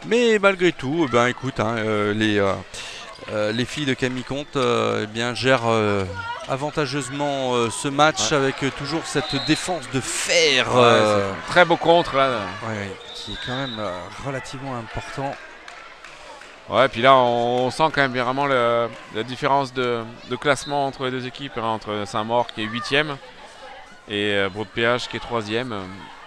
Mais malgré tout, ben écoute, hein, euh, les, euh, euh, les filles de Camille Comte euh, eh bien, gèrent euh, avantageusement euh, ce match ouais. avec euh, toujours cette défense de fer. Ouais, euh, très beau contre là. Ouais, ouais, qui est quand même euh, relativement important. Ouais, puis là on sent quand même vraiment le, la différence de, de classement entre les deux équipes, hein, entre Saint-Maur qui est huitième et euh, Broad-Péage qui est troisième.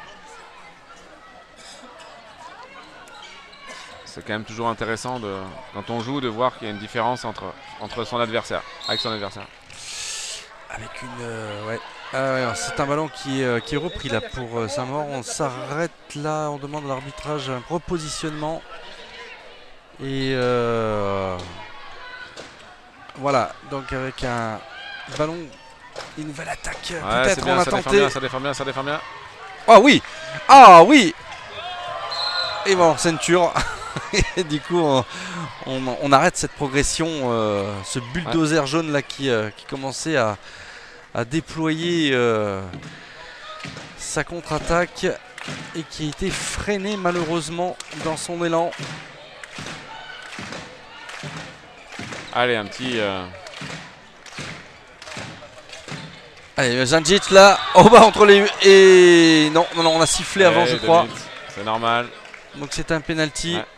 C'est quand même toujours intéressant de, quand on joue de voir qu'il y a une différence entre, entre son adversaire, avec son adversaire. Avec une... Euh, ouais. Euh, c'est un ballon qui, euh, qui est repris là pour euh, Saint-Maur. On s'arrête là, on demande à l'arbitrage un repositionnement. Et euh, voilà, donc avec un ballon, une nouvelle attaque. Ouais, peut-être bien, on a ça tenté. Défend bien, ça défend bien, ça défend bien. Ah oui, ah oui. Et bon, ceinture. Et du coup, on, on, on arrête cette progression, euh, ce bulldozer ouais. jaune là qui, euh, qui commençait à, à déployer euh, sa contre-attaque et qui a été freiné malheureusement dans son élan. Allez, un petit... Euh... Allez, Djandjic là, au bas entre les... Et non, non, non, on a sifflé Allez, avant, je crois. C'est normal. Donc c'est un penalty. Ouais.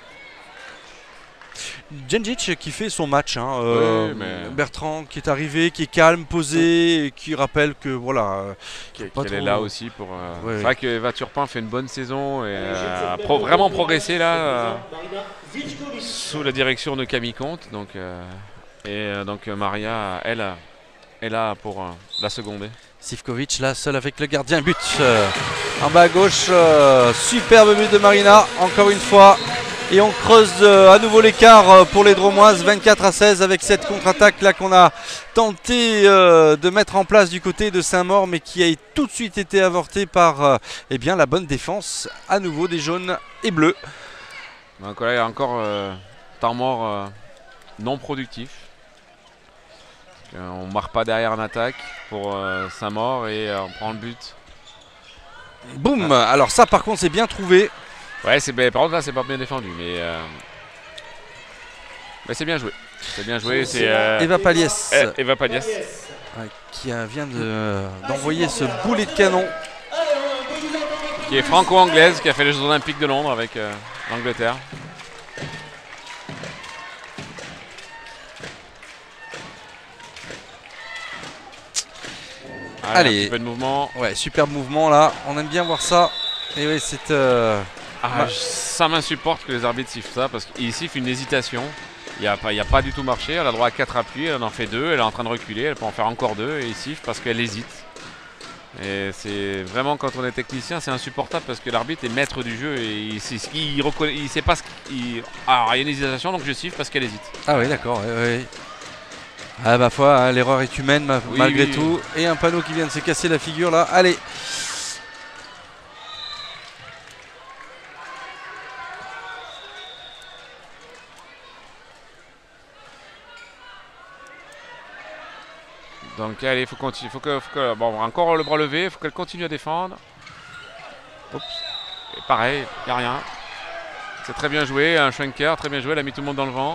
Djandjic qui fait son match. Hein, euh, oui, mais... Bertrand qui est arrivé, qui est calme, posé, et qui rappelle que voilà... Qu'elle qu est là aussi pour... Euh... Ouais, c'est vrai que Eva Turpin fait une bonne saison et euh, a pro vraiment progressé là. Euh, sous la direction de Camille Comte. Donc, euh, et euh, donc Maria, elle, est là pour euh, la seconder. Sivkovic là, seul avec le gardien. But euh, en bas à gauche. Euh, superbe but de Marina, encore une fois. Et on creuse euh, à nouveau l'écart euh, pour les Dromoises, vingt-quatre à seize, avec cette contre-attaque là qu'on a tenté euh, de mettre en place du côté de Saint-Maur, mais qui a tout de suite été avortée par euh, eh bien, la bonne défense à nouveau des jaunes et bleus. Donc là, il y a encore euh, temps mort euh, non productif. Euh, on ne marque pas derrière en attaque pour euh, Saint-Maur et euh, on prend le but. Boum. Ah. Alors ça par contre c'est bien trouvé. Ouais, c'est par contre là c'est pas bien défendu, mais, euh, mais c'est bien joué. C'est bien joué. C'est euh, Eva Paliès. Euh, Eva Paliès. Euh, qui euh, vient d'envoyer de, ce boulet de canon. Qui est franco-anglaise, qui a fait les Jeux Olympiques de Londres avec euh, l'Angleterre. Allez, Allez, un petit peu de mouvement. Ouais, superbe mouvement là. On aime bien voir ça. Et oui, c'est. Euh... Ah, ça m'insupporte que les arbitres sifflent ça parce qu'ils sifflent une hésitation. Il n'y a, a pas du tout marché. Elle a droit à quatre appuis. Elle en fait deux. Elle est en train de reculer. Elle peut en faire encore deux. Et ils sifflent parce qu'elle hésite. Et c'est vraiment, quand on est technicien, c'est insupportable parce que l'arbitre est maître du jeu et il, il, il, reconnaît, il sait pas ce qu'il. Alors, il y a une hésitation, donc je siffle parce qu'elle hésite. Ah oui, d'accord. Oui, oui. Ah, ma foi, hein, l'erreur est humaine ma, oui, malgré oui, tout. Oui. Et un panneau qui vient de se casser la figure là. Allez. Donc allez, il faut continuer. Faut que, faut que, bon, encore le bras levé, il faut qu'elle continue à défendre. Oups. Et pareil, il n'y a rien. C'est très bien joué, un Schwenker, très bien joué, elle a mis tout le monde dans le vent.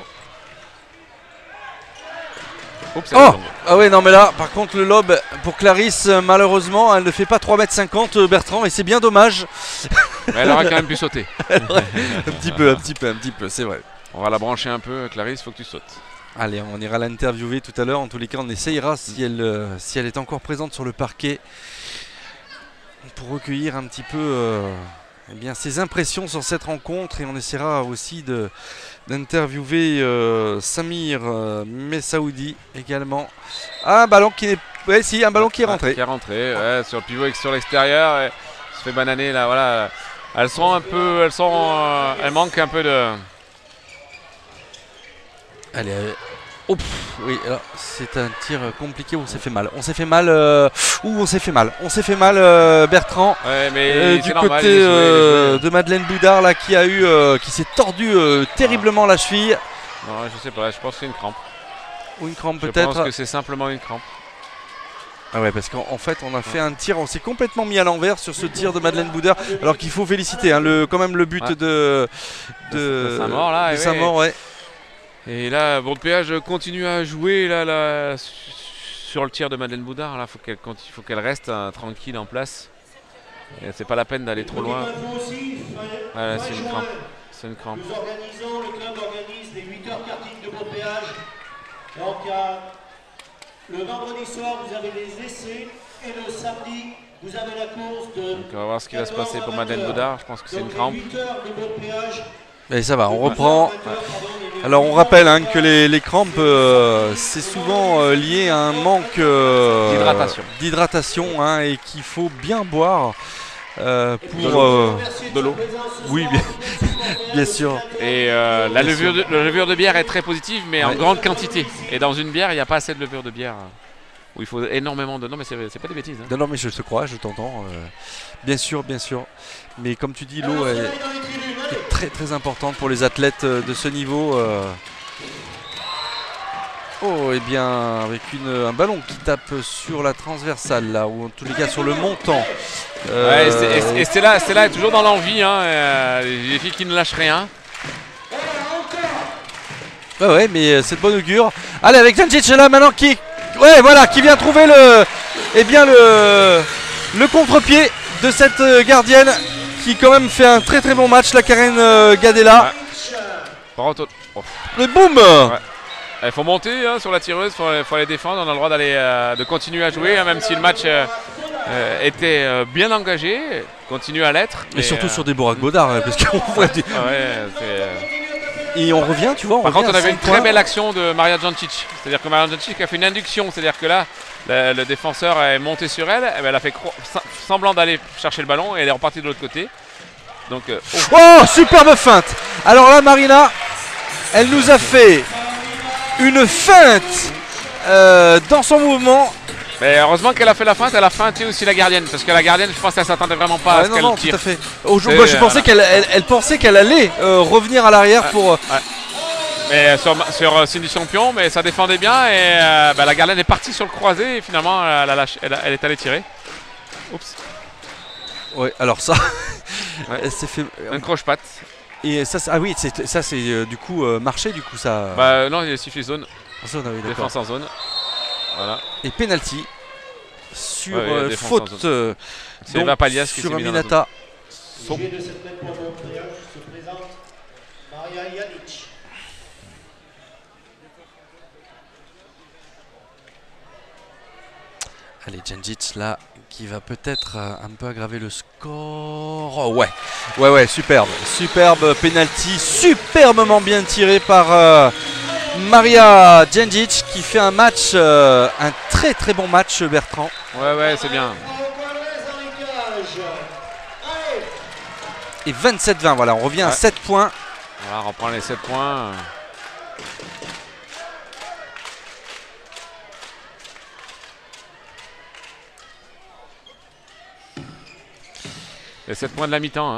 Oups, oh ah ouais, non mais là, par contre le lob pour Clarisse, malheureusement, elle ne fait pas trois mètres cinquante, Bertrand, et c'est bien dommage. Mais elle aurait quand même pu sauter. un petit peu, un petit peu, un petit peu, c'est vrai. On va la brancher un peu, Clarisse, il faut que tu sautes. Allez, on ira l'interviewer tout à l'heure. En tous les cas, on essayera si elle, euh, si elle est encore présente sur le parquet pour recueillir un petit peu euh, eh bien, ses impressions sur cette rencontre. Et on essaiera aussi de, d'interviewer euh, Samir euh, Messaoudi également. Ah, un ballon qui est, ouais, si, un ballon qui est rentré. Ah, qui est rentré, ouais, sur le pivot et sur l'extérieur. Elle se fait bananer là, voilà. Elles sont un peu, elles sont, euh, elles manquent un peu de. Allez, allez. Oh, pff, oui, c'est un tir compliqué où on s'est fait mal. On s'est fait mal. Euh, ouh, on s'est fait mal. On s'est fait mal, euh, Bertrand. Ouais, mais euh, du normal, côté euh, de Madeleine Boudard là, qui a eu, euh, qui s'est tordu euh, terriblement ah. la cheville. Non, je sais pas. Je pense que c'est une crampe. Ou une crampe peut-être. Je pense que c'est simplement une crampe. Ah ouais, parce qu'en en fait, on a fait un tir, on s'est complètement mis à l'envers sur ce tir de Madeleine Boudard, alors qu'il faut féliciter hein, le, quand même le but ouais. de, de, de Saint-Maur là. de Et, Saint-Maur, ouais. Et là, Bourg de Péage continue à jouer là, là, sur le tir de Madeleine Boudard. Là, faut qu'elle, quand il faut qu'elle reste hein, tranquille en place. C'est pas la peine d'aller trop loin. Voilà, c'est une crampe. C'est une crampe. Nous organisons, le club organise les huit heures karting de Bourg de Péage. Donc, à le vendredi soir, vous avez les essais et le samedi, vous avez la course de. Donc on va voir ce qui va se passer pour Madeleine Boudard. Je pense que c'est une crampe. Et ça va, on reprend. Alors on rappelle hein, que les, les crampes, euh, c'est souvent euh, lié à un manque euh, d'hydratation, d'hydratation hein, et qu'il faut bien boire euh, pour euh, de l'eau. Oui, bien, bien sûr. Et euh, la, levure de, la levure de bière est très positive, mais ouais. en grande quantité. Et dans une bière, il n'y a pas assez de levure de bière. Où il faut énormément de... Non mais c'est pas des bêtises. Hein. Non, non mais je te crois, je t'entends. Euh, bien sûr, bien sûr. Mais comme tu dis, l'eau est, est très très importante pour les athlètes de ce niveau. Euh. Oh, et bien avec une, un ballon qui tape sur la transversale là, ou en tous les cas sur le montant. Euh... Ouais, et Stella, Stella est toujours dans l'envie, hein, euh, les filles qui ne lâchent rien. Ouais, ouais, mais c'est de bonne augure. Allez, avec Janjic là maintenant qui... Ouais, voilà, qui vient trouver le, eh bien le, le contre-pied de cette gardienne qui quand même fait un très très bon match, la Karen euh, Gadella. Ouais. Par contre, oh. Le boum. Ouais. Il faut monter hein, sur la tireuse, il faut, faut aller défendre, on a le droit d'aller, euh, de continuer à jouer, hein, même si le match euh, euh, était euh, bien engagé, continue à l'être. Et surtout euh, sur des Bourac Baudard, hein, parce qu'on voit du... ah ouais, c'est... Et on revient, tu vois. On Par revient contre, on avait une points. très belle action de Maria Jancic. C'est-à-dire que Maria Jancic a fait une induction. C'est-à-dire que là, le, le défenseur est monté sur elle. Et elle a fait semblant d'aller chercher le ballon et elle est repartie de l'autre côté. Donc, euh, oh. oh, superbe feinte. Alors là, Marina, elle nous a fait une feinte euh, dans son mouvement. Mais heureusement qu'elle a fait la feinte, elle a feinté aussi la gardienne. Parce que la gardienne, je pense qu'elle s'attendait vraiment pas ouais, à ce non, qu'elle non, tire. Tout à fait. Au jour, moi, je pensais qu'elle elle, elle pensait qu'elle allait euh, revenir à l'arrière ouais, pour. Ouais. Mais sur, sur euh, Cindy Champion, mais ça défendait bien et euh, bah, la gardienne est partie sur le croisé et finalement elle, a lâché, elle, a, elle est allée tirer. Oups. Ouais, alors ça, ouais. elle s'est fait. Un croche-patte. Et ça, ah oui, ça c'est euh, du coup euh, marché, du coup ça. Bah non, il est sifflé zone. En zone, ah oui, défense en zone. Voilà. Et penalty sur ouais, euh, faute euh, c'est Eva Palias qui sur s'est mis Aminata. Son... de cette même se présente Maria Janic. Allez, Janjic là qui va peut-être euh, un peu aggraver le score. Oh, ouais, ouais, ouais, superbe, superbe penalty, superbement bien tiré par euh, Maria Janjic qui fait un match, euh, un très très bon match, Bertrand. Ouais, ouais, c'est bien. Et vingt-sept vingt, voilà, on revient ouais. à sept points. Voilà, on reprend les sept points. Les sept points de la mi-temps. Hein.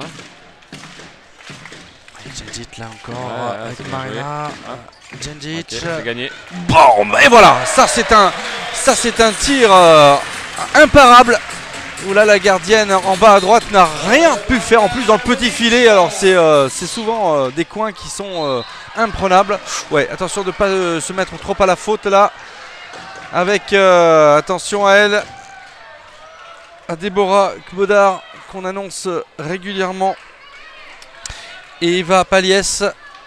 Janjic là encore, ouais, avec Marina. Janjic. Okay, c'est gagné. Bon, et voilà, ça c'est un, ça c'est un tir euh, imparable. Où là la gardienne en bas à droite n'a rien pu faire. En plus dans le petit filet, alors c'est euh, souvent euh, des coins qui sont euh, imprenables. Ouais, attention de ne pas euh, se mettre trop à la faute là. Avec euh, attention à elle, à Déborah Kbodar qu'on annonce régulièrement. Et Eva Paliès.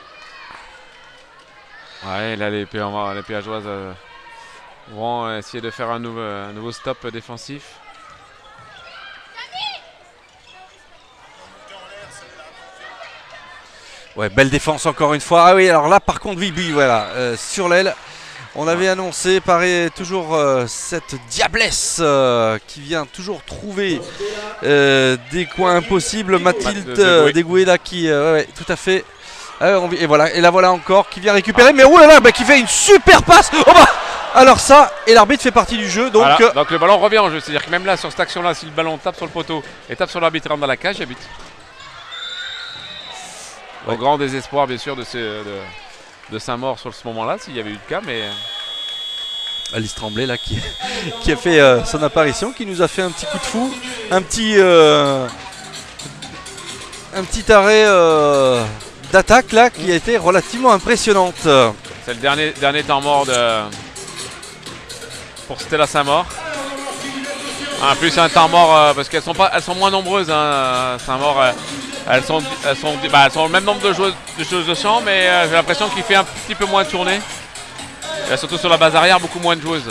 Ouais, là les, les Péageoises euh, vont essayer de faire un nouveau, un nouveau stop défensif. Ouais, belle défense encore une fois. Ah oui, alors là par contre, oui, oui, voilà, euh, sur l'aile. On avait annoncé, pareil, toujours euh, cette diablesse euh, qui vient toujours trouver euh, des coins impossibles. Mathilde euh, Degoué qui, euh, ouais, tout à fait. Euh, on, et voilà, et la voilà encore qui vient récupérer. Ah. Mais oulala, bah, qui fait une super passe. Oh bah, alors ça, et l'arbitre fait partie du jeu. Donc, voilà, euh, donc le ballon revient en jeu. C'est-à-dire que même là, sur cette action-là, si le ballon tape sur le poteau et tape sur l'arbitre et rentre dans la cage, il y a but. Au ouais. grand désespoir, bien sûr, de, ce, de, de Saint-Maur sur ce moment-là, s'il y avait eu le cas, mais... Alice Tremblay là qui, qui a fait euh, son apparition, qui nous a fait un petit coup de fou, un petit euh, un petit arrêt euh, d'attaque là qui a été relativement impressionnante. C'est le dernier, dernier temps mort de, pour Stella Saint-Maur. En plus c'est un temps mort euh, parce qu'elles sont pas, elles sont moins nombreuses hein, Saint-Maur. Euh, elles sont, elles sont, bah, elles sont le même nombre de joueuses de, joueuses de champ, mais euh, j'ai l'impression qu'il fait un petit peu moins de tournées. Et surtout sur la base arrière, beaucoup moins de joueuses.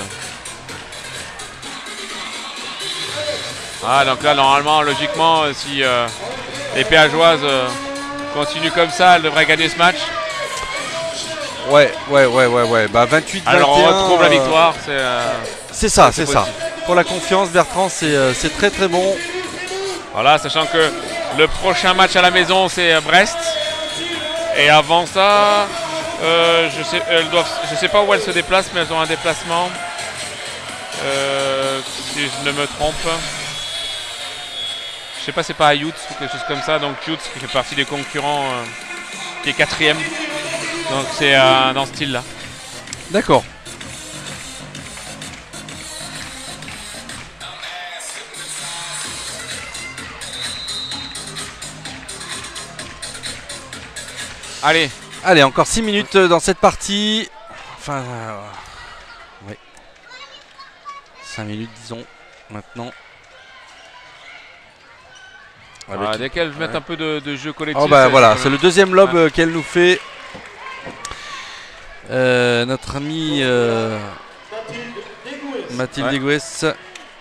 Ah, donc là, normalement, logiquement, si euh, les Péageoises euh, continuent comme ça, elles devraient gagner ce match. Ouais, ouais, ouais, ouais, ouais. Bah vingt-huit vingt et un. Alors on retrouve euh, la victoire. C'est euh, ça, c'est ça. Pour la confiance, Bertrand, c'est euh, très très bon. Voilà, sachant que le prochain match à la maison, c'est Brest. Et avant ça... Euh, je sais, elles doivent, je sais pas où elles se déplacent, mais elles ont un déplacement. Euh, si je ne me trompe. Je sais pas, c'est pas à Youth ou quelque chose comme ça. Donc Youth qui fait partie des concurrents, euh, qui est quatrième. Donc c'est euh, dans ce style-là. D'accord. Allez. Allez, encore six minutes dans cette partie. Enfin, euh, oui. cinq minutes, disons, maintenant. Ah, dès qu'elles ouais. mettent un peu de, de jeu collectif. Oh bah voilà, c'est le deuxième lob ouais. qu'elle nous fait. Euh, notre amie euh, Mathilde Dégouès. Ouais.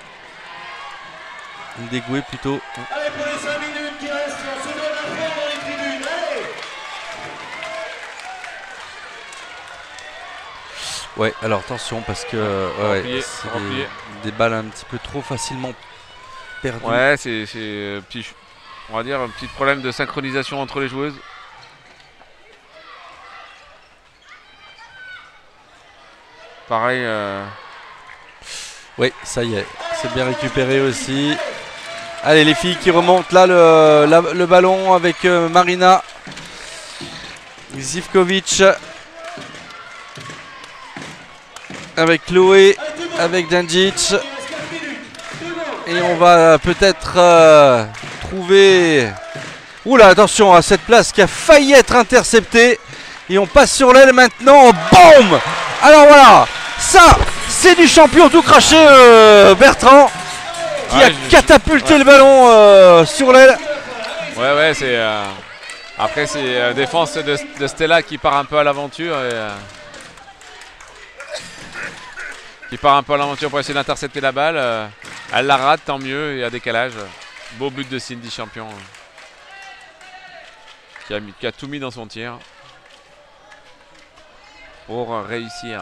Dégoué plutôt. Allez, pour les cinq minutes qui restent, on se donne un fort dans les tribunes. Allez! Ouais, alors attention parce que ouais, ouais, c'est des, des balles un petit peu trop facilement perdues. Ouais, c'est euh, petit, on va dire un petit problème de synchronisation entre les joueuses. Pareil. Euh... Oui, ça y est, c'est bien récupéré aussi. Allez, les filles qui remontent là le, la, le ballon avec euh, Marina Zivkovic. Avec Chloé, avec Djandjic. Et on va peut-être euh, trouver... Oula, attention à cette place qui a failli être interceptée. Et on passe sur l'aile maintenant. Boum! Alors voilà, ça, c'est du champion tout craché, euh, Bertrand. Qui ouais, a je, catapulté ouais. le ballon euh, sur l'aile. Ouais, ouais, c'est... Euh, après, c'est euh, défense de, de Stella qui part un peu à l'aventure. Et, euh, qui part un peu à l'aventure pour essayer d'intercepter la balle. Euh, elle la rate, tant mieux, il y a décalage. Beau but de Cindy Champion. Euh, qui, a mis, qui a tout mis dans son tir. Pour réussir.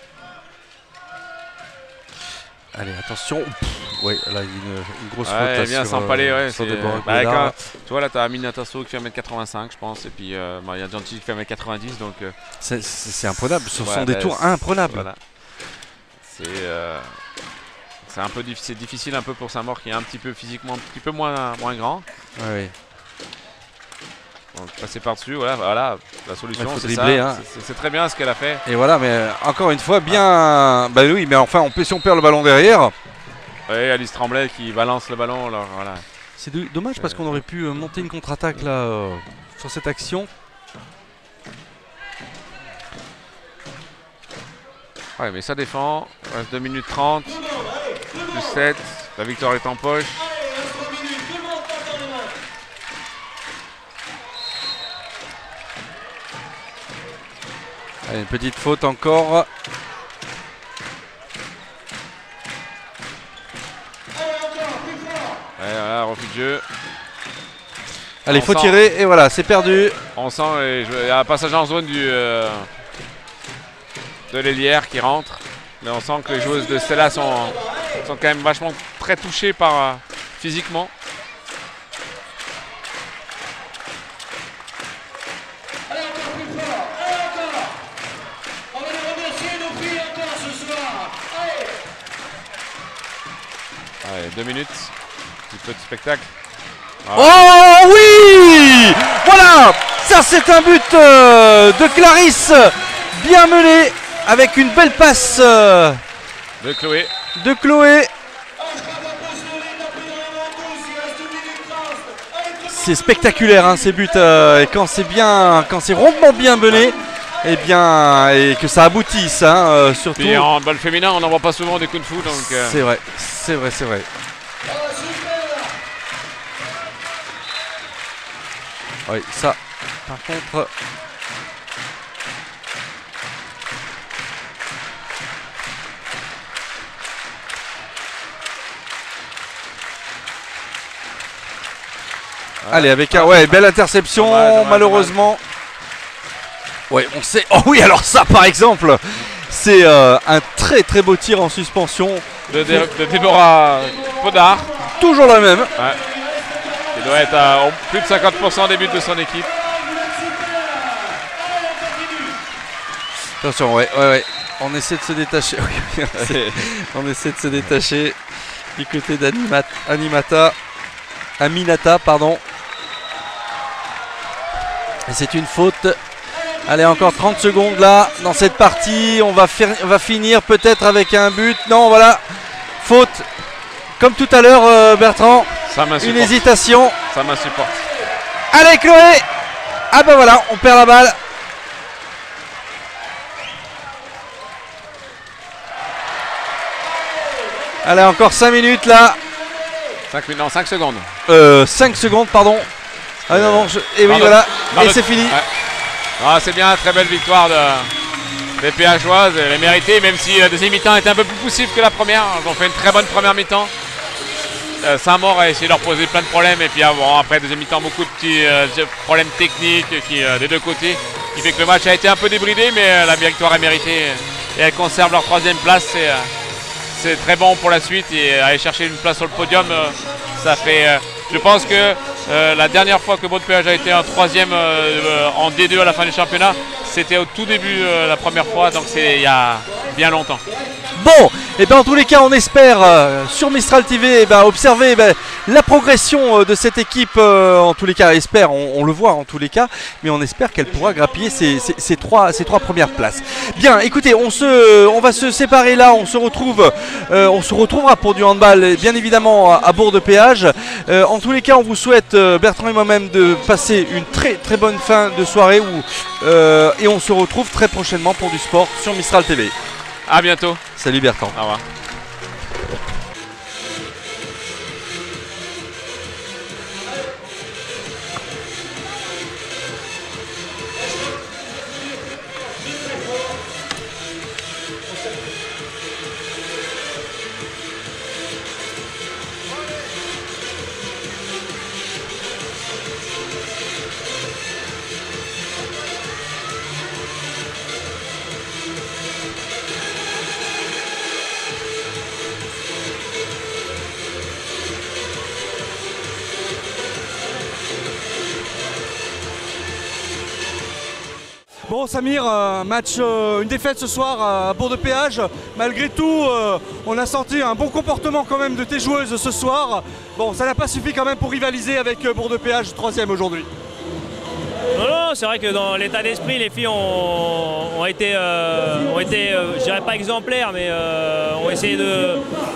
Allez, attention. Oui, là, il y a une, une grosse ouais, faute. Bien sur, s'empaler, euh, ouais. sur Bah, quand, tu vois, là, tu as Amina Tasso qui fait un mètre quatre-vingt-cinq, je pense. Et puis, il euh, bah, y a Djandjic qui fait un mètre quatre-vingt-dix. Donc, euh, c'est imprenable. Ce ouais, sont bah, des tours imprenables. Voilà. C'est euh, un peu difficile, difficile un peu pour Saint-Maur qui est un petit peu physiquement un petit peu moins, moins grand. Ouais, oui. Donc passer par-dessus, voilà, voilà, la solution c'est ça, hein. C'est très bien ce qu'elle a fait. Et voilà, mais euh, encore une fois, bien... Ah. Bah oui, mais enfin, on peut, si on perd le ballon derrière... Oui, Alice Tremblay qui balance le ballon, alors voilà. C'est dommage parce qu'on aurait pu euh, monter une contre-attaque là, euh, sur cette action. Ouais, mais ça défend, il reste deux minutes trente, plus sept, la victoire est en poche. Allez, une petite faute encore. Ouais, voilà, refus de jeu. Allez, il faut tirer et voilà, c'est perdu. On sent, il y a un passage en zone du, euh, de l'ailière qui rentre. Mais on sent que les joueuses de Stella sont, sont quand même vachement très touchées par, euh, physiquement. Allez, deux minutes, un petit peu de spectacle. Voilà. Oh oui! Voilà! Ça c'est un but euh, de Clarisse, bien mené, avec une belle passe euh, De Chloé. De Chloé. C'est spectaculaire hein, ces buts euh, et quand c'est bien, quand c'est rondement bien mené, et eh bien et que ça aboutisse hein, euh, surtout. Et en handball féminin, on n'en voit pas souvent des coups de fou donc. Euh... C'est vrai, c'est vrai, c'est vrai. Oui, ça, par contre. Allez, avec un ouais, belle interception, dommage, dommage, malheureusement. Dommage. Ouais, on sait. Oh oui, alors ça, par exemple, c'est euh, un très très beau tir en suspension de, de, de Déborah Podard. Toujours la même. Ouais. Il doit être à plus de cinquante pour cent des buts de son équipe. Attention, ouais, ouais, ouais. On essaie de se détacher. On essaie de se détacher du côté d'Animata. Aminata, pardon. Et c'est une faute. Allez, encore trente secondes là dans cette partie. On va, faire, on va finir peut-être avec un but. Non, voilà. Faute. Comme tout à l'heure, euh, Bertrand. Ça m'insupporte. Une hésitation. Ça m'insupporte. Allez, Chloé. Ah ben voilà, on perd la balle. Allez, encore cinq minutes là. cinq minutes, non, cinq secondes. Euh, cinq secondes, pardon. Ah non, non, je... et oui, voilà. Et c'est fini. Ouais. Ah, c'est bien, très belle victoire de... des Péageoises. Elle est méritée, même si la deuxième mi-temps était un peu plus poussive que la première. Ils ont fait une très bonne première mi-temps. Euh, Saint-Maur a essayé de leur poser plein de problèmes. Et puis ah, bon, après, deuxième mi-temps, beaucoup de petits euh, problèmes techniques qui, euh, des deux côtés. Qui fait que le match a été un peu débridé, mais euh, la victoire est méritée. Et elles conservent leur troisième place. C'est euh, c'est très bon pour la suite. Et aller chercher une place sur le podium, euh, ça fait... Euh, je pense que euh, la dernière fois que Baudepéage a été en troisième euh, en D deux à la fin du championnat, c'était au tout début euh, la première fois, donc c'est il y a bien longtemps. Bon, et bien en tous les cas, on espère euh, sur Mistral T V eh ben, observer eh ben, la progression euh, de cette équipe. Euh, en tous les cas, espère, on, on le voit en tous les cas, mais on espère qu'elle pourra grappiller ces, ces, ces, trois, ces trois premières places. Bien, écoutez, on, se, on va se séparer là, on se retrouve, euh, on se retrouvera pour du handball, bien évidemment à, à Bourg-de-Péage. Euh, en tous les cas, on vous souhaite, euh, Bertrand et moi-même, de passer une très très bonne fin de soirée où, euh, et on se retrouve très prochainement pour du sport sur Mistral T V. À bientôt. Salut Bertrand. Au revoir. Bon Samir, un match, euh, une défaite ce soir à Bourg-de-Péage. Malgré tout, euh, on a senti un bon comportement quand même de tes joueuses ce soir. Bon, ça n'a pas suffi quand même pour rivaliser avec Bourg-de-Péage, troisième aujourd'hui. Non, non, c'est vrai que dans l'état d'esprit, les filles ont, ont été, euh, ont été euh, je dirais pas exemplaires, mais euh, ont essayé de...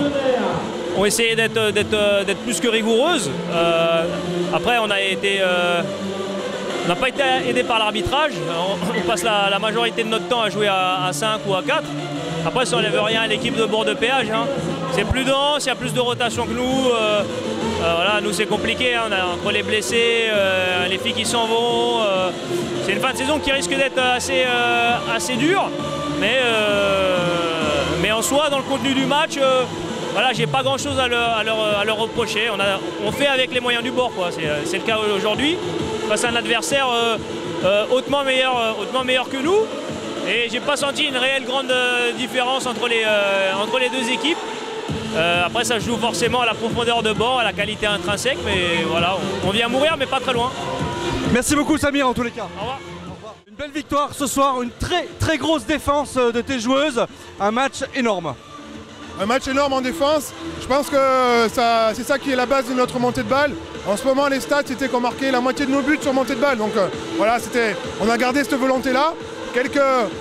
ont essayé d'être d'être plus que rigoureuses. Euh, après, on a été... Euh, On n'a pas été aidé par l'arbitrage, on, on passe la, la majorité de notre temps à jouer à, à cinq ou à quatre. Après, ça n'enlève rien à l'équipe de Bourg-de-Péage. Hein. C'est plus dense, il y a plus de rotation que nous. Euh, euh, voilà, nous c'est compliqué, hein. On a, entre les blessés, euh, les filles qui s'en vont. Euh, c'est une fin de saison qui risque d'être assez, euh, assez dure. Mais, euh, mais en soi, dans le contenu du match, euh, voilà, j'ai pas grand chose à leur, à leur, à leur reprocher. On, a, on fait avec les moyens du bord, c'est le cas aujourd'hui. Face à un adversaire euh, euh, hautement, meilleur, euh, hautement meilleur que nous. Et j'ai pas senti une réelle grande euh, différence entre les, euh, entre les deux équipes. Euh, après, ça joue forcément à la profondeur de bord, à la qualité intrinsèque. Mais voilà, on, on vient mourir, mais pas très loin. Merci beaucoup Samir en tous les cas. Au revoir. Une belle victoire ce soir, une très très grosse défense de tes joueuses. Un match énorme. Un match énorme en défense. Je pense que c'est ça qui est la base de notre montée de balle. En ce moment, les stats, c'était qu'on marquait la moitié de nos buts sur montée de balle. Donc euh, voilà, on a gardé cette volonté-là. Quelques,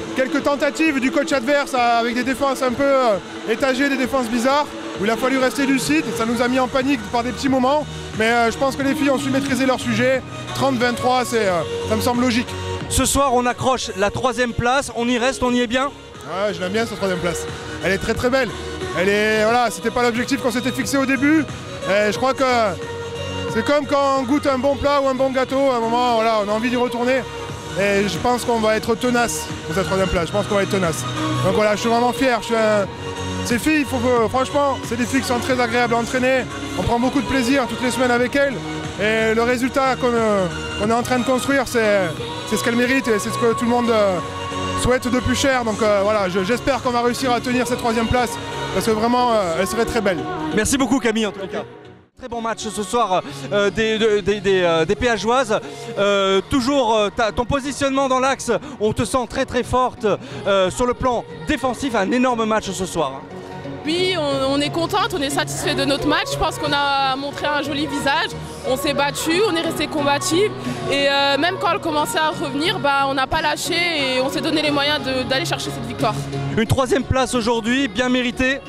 quelques tentatives du coach adverse avec des défenses un peu euh, étagées, des défenses bizarres, où il a fallu rester lucide. Ça nous a mis en panique par des petits moments. Mais euh, je pense que les filles ont su maîtriser leur sujet. trente vingt-trois, euh, ça me semble logique. Ce soir, on accroche la troisième place. On y reste, on y est bien? Ouais, je l'aime bien cette troisième place. Elle est très très belle. Elle est, voilà, c'était pas l'objectif qu'on s'était fixé au début. Et je crois que c'est comme quand on goûte un bon plat ou un bon gâteau. À un moment, voilà, on a envie d'y retourner. Et je pense qu'on va être tenace pour cette troisième place. Je pense qu'on va être tenace. Donc voilà, je suis vraiment fier. Je suis un... Ces filles, faut que, franchement, c'est des filles qui sont très agréables à entraîner. On prend beaucoup de plaisir toutes les semaines avec elles. Et le résultat qu'on euh, qu'on est en train de construire, c'est ce qu'elles méritent et c'est ce que tout le monde euh, souhaite de plus cher. Donc euh, voilà, j'espère qu'on va réussir à tenir cette troisième place parce que vraiment, euh, elle serait très belle. Merci beaucoup Camille en tout cas. Très bon match ce soir euh, des, des, des, des, euh, des Péageoises. Euh, toujours euh, ton positionnement dans l'axe, on te sent très très forte euh, sur le plan défensif. Un énorme match ce soir. Oui, on, on est contente, on est satisfait de notre match. Je pense qu'on a montré un joli visage. On s'est battu, on est resté combatif. Et euh, même quand elle commençait à revenir, bah, on n'a pas lâché et on s'est donné les moyens d'aller chercher cette victoire. Une troisième place aujourd'hui, bien méritée.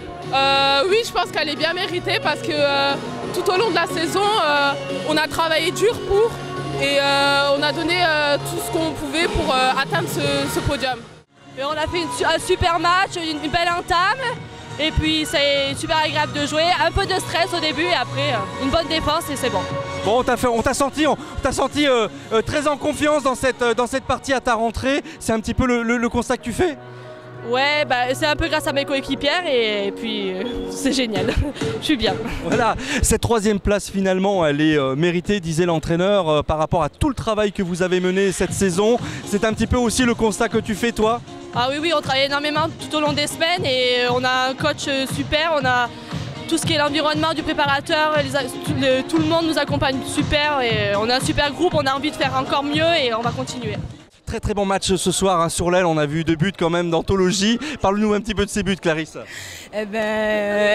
Euh, oui, je pense qu'elle est bien méritée parce que euh, tout au long de la saison, euh, on a travaillé dur pour et euh, on a donné euh, tout ce qu'on pouvait pour euh, atteindre ce, ce podium. Et on a fait une, un super match, une, une belle entame et puis c'est super agréable de jouer. Un peu de stress au début et après euh, une bonne défense et c'est bon. Bon, on t'a fait, on t'a senti, on t'a senti euh, euh, très en confiance dans cette, euh, dans cette partie à ta rentrée. C'est un petit peu le, le, le constat que tu fais? Ouais, bah, c'est un peu grâce à mes coéquipières et, et puis euh, c'est génial, je suis bien. Voilà, cette troisième place finalement, elle est euh, méritée, disait l'entraîneur, euh, par rapport à tout le travail que vous avez mené cette saison. C'est un petit peu aussi le constat que tu fais toi? Ah oui, oui, on travaille énormément tout au long des semaines et on a un coach super, on a tout ce qui est l'environnement du préparateur, les, tout, le, tout le monde nous accompagne super et on a un super groupe, on a envie de faire encore mieux et on va continuer. Très très bon match ce soir hein, sur l'aile, on a vu deux buts quand même d'anthologie. Parle-nous un petit peu de ces buts, Clarisse. Eh ben,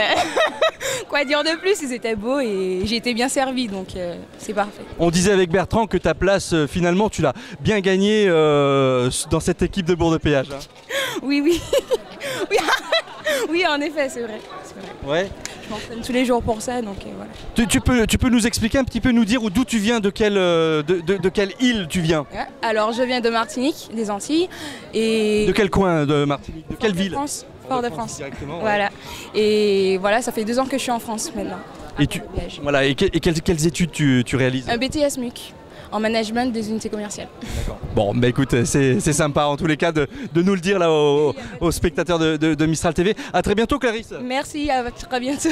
quoi dire de plus, ils étaient beaux et j'ai été bien servi, donc euh, c'est parfait. On disait avec Bertrand que ta place, euh, finalement, tu l'as bien gagnée euh, dans cette équipe de Bourg-de-Péage. Hein. Oui, oui. oui. Oui, en effet, c'est vrai. vrai. Ouais. Je m'entraîne tous les jours pour ça, donc euh, voilà. Tu, tu, peux, tu peux nous expliquer un petit peu, nous dire d'où tu viens, de quelle, de, de, de quelle île tu viens? Ouais. Alors, je viens de Martinique, des Antilles. Et... De quel coin de Martinique? De quelle ville? France. Fort-de-France. Directement. Voilà. Ouais. Et voilà, ça fait deux ans que je suis en France maintenant. Et, tu, voilà, et, que, et quelles, quelles études tu, tu réalises? Un B T S M U C. En management des unités commerciales. D'accord. Bon, bah écoute, c'est sympa en tous les cas de, de nous le dire là aux, aux spectateurs de, de, de Mistral T V. À très bientôt, Clarisse. Merci, à très bientôt.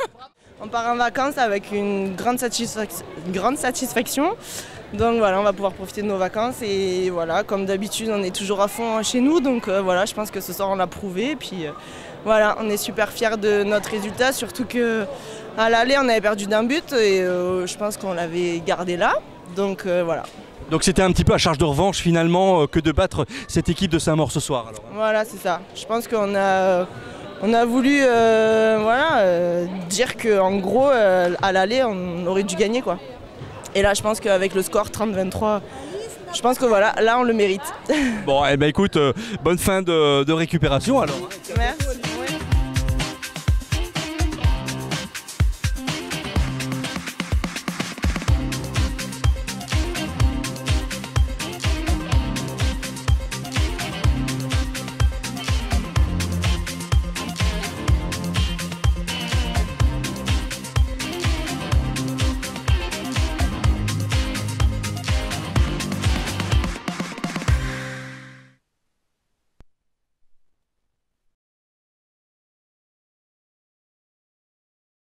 On part en vacances avec une grande, satisfac une grande satisfaction. Donc voilà, on va pouvoir profiter de nos vacances et voilà, comme d'habitude, on est toujours à fond chez nous. Donc euh, voilà, je pense que ce soir on l'a prouvé. Et puis euh, voilà, on est super fiers de notre résultat, surtout qu'à l'aller, on avait perdu d'un but et euh, je pense qu'on l'avait gardé là. Donc euh, voilà. Donc c'était un petit peu à charge de revanche finalement euh, que de battre cette équipe de Saint-Maur ce soir. Alors. Voilà, c'est ça. Je pense qu'on a, on a voulu euh, voilà, euh, dire qu'en gros, euh, à l'aller, on aurait dû gagner, quoi. Et là, je pense qu'avec le score trente vingt-trois, je pense que voilà, là, on le mérite. Bon, eh ben écoute, euh, bonne fin de, de récupération alors. Merci.